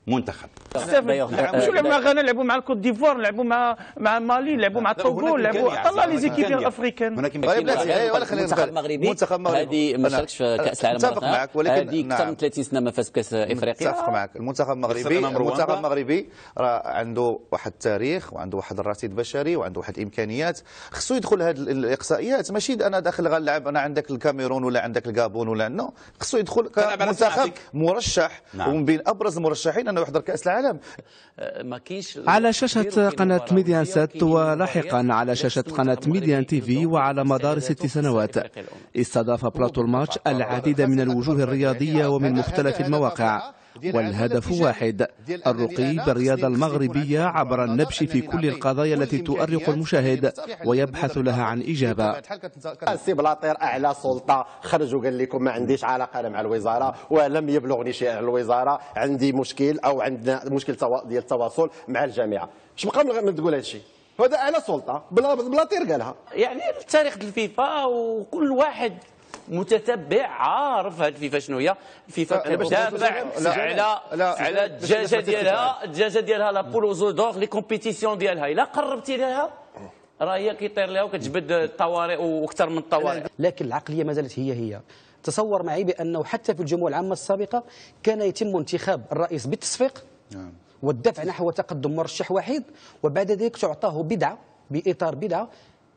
منتخب. مشو لعبوا مع غانا، لعبوا مع الكوت ديفوار، لعبوا مع مع مالي، لعبوا مع توغو، لعبوا طلع لي زيكيب الافريكان. هناك المنتخب المغربي هذه ما شاركش في كاس العالم. اتفق معك، ولكن هذه اكثر من ثلاثين سنه ما فاز بكاس افريقيا. اتفق معك. المنتخب المغربي المنتخب المغربي راه عنده واحد التاريخ وعنده واحد الرصيد بشري وعنده واحد الامكانيات، خصو يدخل هذه الاقصائيات. ماشي انا داخل غنلعب انا عندك الكاميرون ولا عندك الكابون ولا نو، خصو يدخل كمنتخب مرشح ومن بين ابرز المرشحين انه يحضر كاس العالم. ما كاينش على شاشة قناة ميديان ست ولاحقا على شاشة قناة ميديان تي في، وعلى مدار ست سنوات استضاف بلاطو الماتش العديد من الوجوه الرياضية ومن مختلف المواقع، والهدف واحد: الرقي بالرياضة المغربية عبر النبش في كل القضايا التي تؤرق المشاهد ويبحث لها عن إجابة. السي بلاطير أعلى سلطة خرج وقال لكم ما عنديش علاقة مع الوزارة ولم يبلغني شيء عن الوزارة، عندي مشكل أو عندنا مشكل ديال التواصل مع الجامعة. اش بقى من تقول هذا الشيء؟ هذا أعلى سلطة بلاطير قالها. يعني تاريخ الفيفا وكل واحد متتبع عارف هاد الفيفا شنو هي. الفيفا كتابع على على الدجاجه ديالها الدجاجه ديالها لا بولوزو دور لي كومبيتيسيون ديالها. الا قربتي لها راه هي كيطير لها وكتجبد الطوارئ واكثر من الطوارئ. لكن العقليه ما زالت هي هي. تصور معي بانه حتى في الجمهور العامه السابقه كان يتم انتخاب الرئيس بالتصفيق والدفع نحو تقدم مرشح وحيد، وبعد ذلك تعطاه بدعه باطار بدعه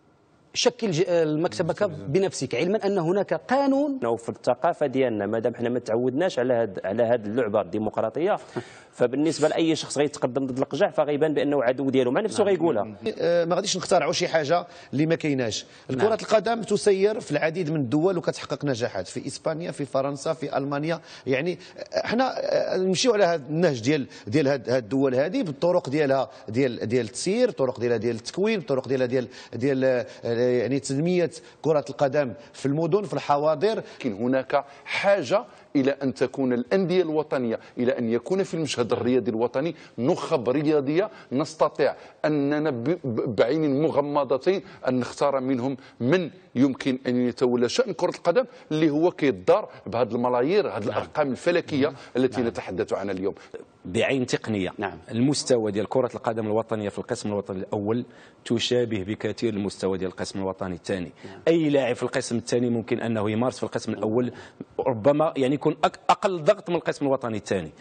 شكل المكتبك بنفسك، علما ان هناك قانون. وفي الثقافه ديالنا مادام حنا ما تعودناش على هاد على هاد اللعبه الديمقراطيه، فبالنسبه لاي شخص غيتقدم ضد القجع فغيبان بانه عدو ديالو مع نفسه غيقولها. ما غاديش نخترعوا شي حاجه اللي ما كايناش. كره القدم تسير في العديد من الدول وكتحقق نجاحات، في اسبانيا، في فرنسا، في المانيا. يعني حنا نمشيو على هذا النهج ديال ديال هاد الدول هذه بالطرق ديالها ديال ديال التسيير، الطرق ديالها ديال التكوين، الطرق ديالها ديال ديال يعني تنميه كره القدم في المدن في الحواضر. لكن هناك حاجه الى ان تكون الانديه الوطنيه، الى ان يكون في المشهد الرياضي الوطني نخب رياضيه نستطيع اننا بعين مغمضتين ان نختار منهم من يمكن ان يتولى شان كره القدم اللي هو كيدار بهذه الملايير، هذه الارقام الفلكيه التي نتحدث عنها اليوم. بعين تقنيه نعم. المستوى ديال كره القدم الوطنيه في القسم الوطني الاول تشابه بكثير المستوى ديال القسم الوطني الثاني. نعم. اي لاعب في القسم الثاني ممكن انه يمارس في القسم الاول، ربما يعني يكون اقل ضغط من القسم الوطني الثاني.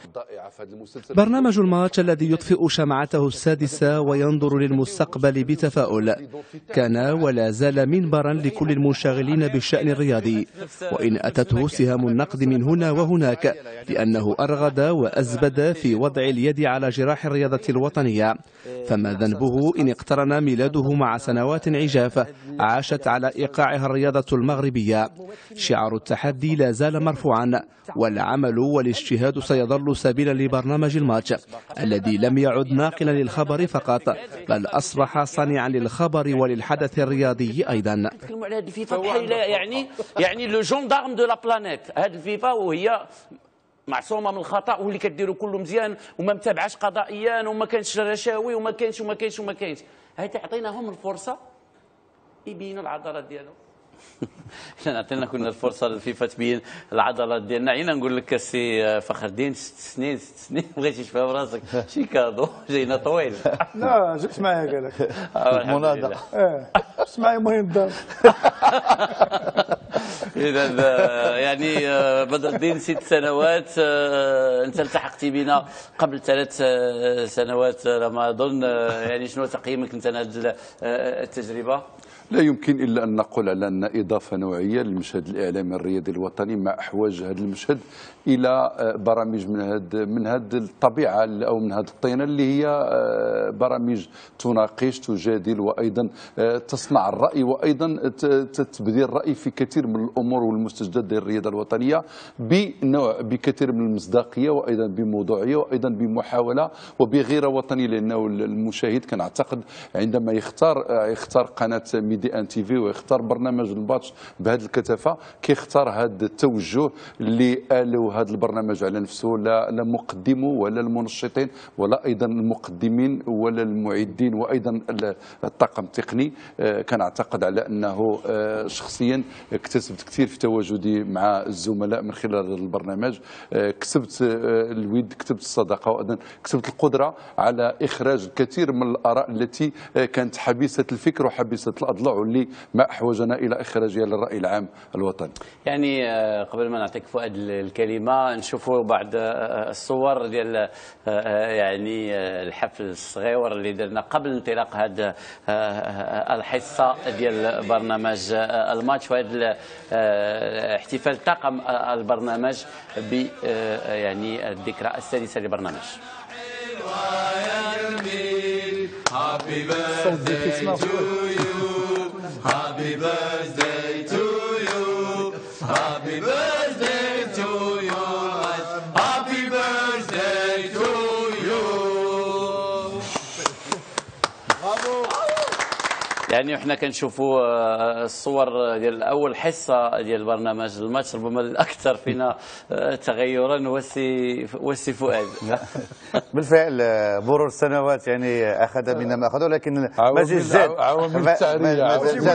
برنامج الماتش الذي يطفئ شمعته السادسه وينظر للمستقبل بتفاؤل كان ولا زال منبرا لكل المنشغلين بالشأن الرياضي، وإن أتته سهام النقد من هنا وهناك لأنه أرغد وأزبد في وضع اليد على جراح الرياضة الوطنية، فما ذنبه إن اقترن ميلاده مع سنوات عجاف عاشت على إيقاعها الرياضة المغربية. شعار التحدي لا زال مرفوعا، والعمل والاجتهاد سيظل سبيلا لبرنامج الماتش الذي لم يعد ناقلا للخبر فقط، بل أصبح صانعا للخبر وللحدث الرياضي أيضا. نتكلموا على هذه الفيفا بحال يعني يعني لو جوندارم دو لا بلانيت. هذه الفيفا وهي معصومه من الخطا واللي كديروا كله مزيان وما متابعاش قضائيا وما كانش رشاوي وما كانش وما كانش وما كانش. هاي تعطيناهم الفرصه يبينوا العضلات ديالهم. احنا عطينا كنا الفرصه للفيفا تبين العضلات ديالنا. عينا نقول لك السي فخر الدين ست سنين ست سنين بغيتي تفهم راسك شي كادو جاينا طويل. لا جبت معايا قال لك مناضله. اه جبت معايا مهم الدار. اذا يعني بدر الدين ست سنوات، انت التحقتي بنا قبل ثلاث سنوات على ما اظن. يعني شنو تقييمك انت لهذه التجربه؟ لا يمكن الا ان نقول على ان اضافه نوعيه للمشهد الاعلامي الرياضي الوطني مع احواج هذا المشهد الى برامج من هذا من هذه الطبيعه او من هذه الطينه اللي هي برامج تناقش تجادل وايضا تصنع الراي وايضا تبدي الراي في كثير من الامور والمستجدات ديال الرياضه الوطنيه بنوع بكثير من المصداقيه وايضا بموضوعيه وايضا بمحاوله وبغيره وطنيه، لانه المشاهد كان اعتقد عندما يختار يختار قناه دي ان تي في ويختار برنامج الماتش بهذه الكثافه، كيختار هذا التوجه اللي قالوا هذا البرنامج على نفسه، لا لا مقدمه ولا المنشطين ولا ايضا المقدمين ولا المعدين وايضا الطاقم التقني. كان اعتقد على انه شخصيا اكتسبت كثير في تواجدي مع الزملاء من خلال هذا البرنامج، كسبت الود، كسبت الصداقه، وايضا كسبت القدره على اخراج الكثير من الاراء التي كانت حبيسه الفكر وحبيسه الاضلاع واللي ما احوجنا الى اخراجها للراي العام الوطني. يعني قبل ما نعطيك فؤاد الكلمه نشوفوا بعض الصور ديال يعني الحفل الصغير اللي درنا قبل انطلاق هذا الحصه ديال برنامج الماتش، وهذا احتفال طاقم البرنامج ب يعني الذكرى السادسه للبرنامج. Happy birthday to you. Happy birthday to you. Happy birthday to you. Happy birthday to you. Bravo. يعني احنا كنشوفوا الصور ديال اول حصه ديال برنامج الماتش، ربما الاكثر فينا تغيرا وسي وسي فؤاد. بالفعل مرور السنوات يعني اخذ منا ما اخذ، ولكن مازال زاد عوامل التعريه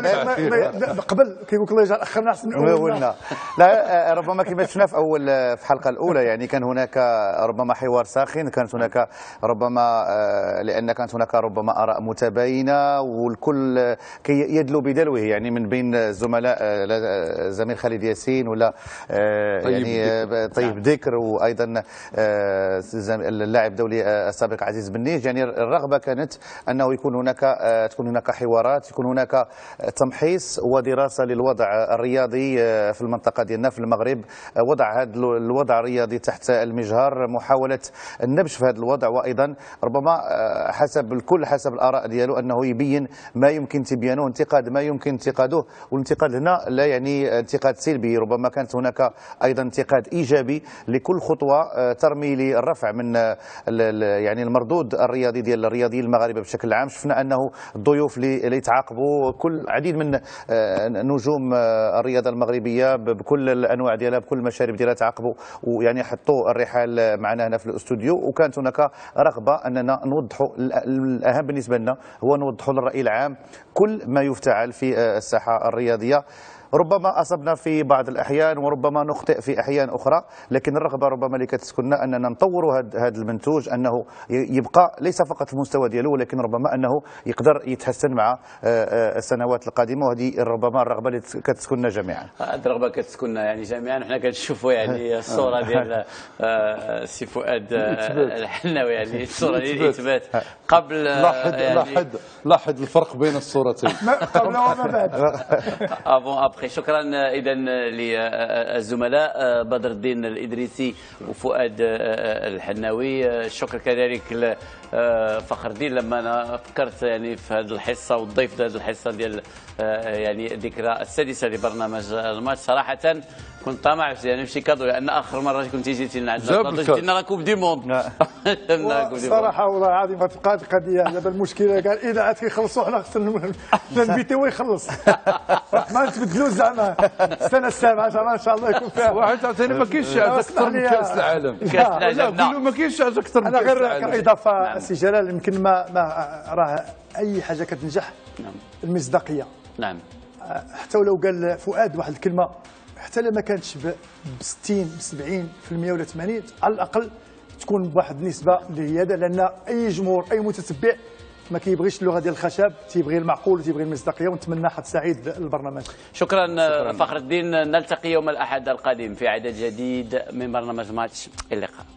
قبل كيقول لك الله يجعل اخرنا احسن من اولنا. لا ربما كما شفنا في اول في الحلقه الاولى يعني كان هناك ربما حوار ساخن، كانت هناك ربما لان كانت هناك ربما اراء متباينه والكل كي يدلو بدلوه، يعني من بين الزملاء زميل خالد ياسين ولا يعني طيب ذكر وايضا اللاعب الدولي السابق عزيز بنيج. يعني الرغبه كانت انه يكون هناك تكون هناك حوارات، يكون هناك تمحيص ودراسه للوضع الرياضي في المنطقه ديالنا في المغرب، وضع هذا الوضع الرياضي تحت المجهر، محاوله النبش في هذا الوضع، وايضا ربما حسب الكل حسب الاراء ديالو انه يبين ما يمكن تبيانه، انتقاد ما يمكن انتقاده. والانتقاد هنا لا يعني انتقاد سلبي، ربما كانت هناك ايضا انتقاد ايجابي لكل خطوه ترمي للرفع من يعني المردود الرياضي ديال الرياضيين المغاربه بشكل عام. شفنا انه الضيوف اللي تعاقبوا كل عديد من نجوم الرياضه المغربيه بكل الانواع ديالها بكل المشارب ديالها تعاقبوا، ويعني حطوا الرحال معنا هنا في الاستوديو، وكانت هناك رغبه اننا نوضحوا الاهم بالنسبه لنا هو نوضحوا للراي العام كل ما يفتعل في الساحه الرياضيه. ربما أصبنا في بعض الأحيان وربما نخطئ في أحيان أخرى، لكن الرغبة ربما اللي كتسكننا أننا نطوروا هذا المنتوج، أنه يبقى ليس فقط في المستوى ديالو ولكن ربما أنه يقدر يتحسن مع السنوات القادمة، وهذه ربما الرغبة اللي كتسكننا جميعا. هذه الرغبة كتسكننا يعني جميعا. حنا كنشوفوا يعني الصورة ديال سي فؤاد الحناوي، يعني الصورة ديال الإثبات قبل. لاحظ لاحظ لاحظ الفرق بين الصورتين قبل وما بعد. شكرا اذا للزملاء بدر الدين الادريسي وفؤاد الحناوي. الشكر كذلك لفخر الدين لما انا فكرت يعني في هذه الحصه والضيف هذه الحصه ديال يعني الذكرى السادسه لبرنامج الماتش. صراحه كنت طامع يعني نمشي كادو، لان اخر مره كنت جيتي لنا عندنا جبت لنا كوب دي موند. صراحه والله العظيم ما تبقى القضيه دابا المشكله قال اذا عاد كيخلصوا حنا خصنا نبيتيو يخلص ما نتبدلوا زعما السنه السابعه ان شاء الله يكون فيها واحد ثاني. ما كاينش حاجه اكثر من كاس العالم. كاس العالم لا ما كاينش حاجه اكثر من كاس العالم. انا غير اضافه سي جلال، يمكن ما ما راه اي حاجه كتنجح المصداقيه. نعم. حتى ولو قال فؤاد واحد الكلمه، حتى لما كانتش ب ستين ب سبعين بالمئة ولا ثمانين، على الاقل تكون بواحد النسبه اللي هي هذا، لان اي جمهور اي متتبع ما كيبغيش اللغه ديال الخشب، تيبغي المعقول وتيبغي المصداقيه، ونتمنى حظ سعيد للبرنامج. شكرا, شكرا فخر الدين. نلتقي يوم الاحد القادم في عدد جديد من برنامج ماتش. اللقاء.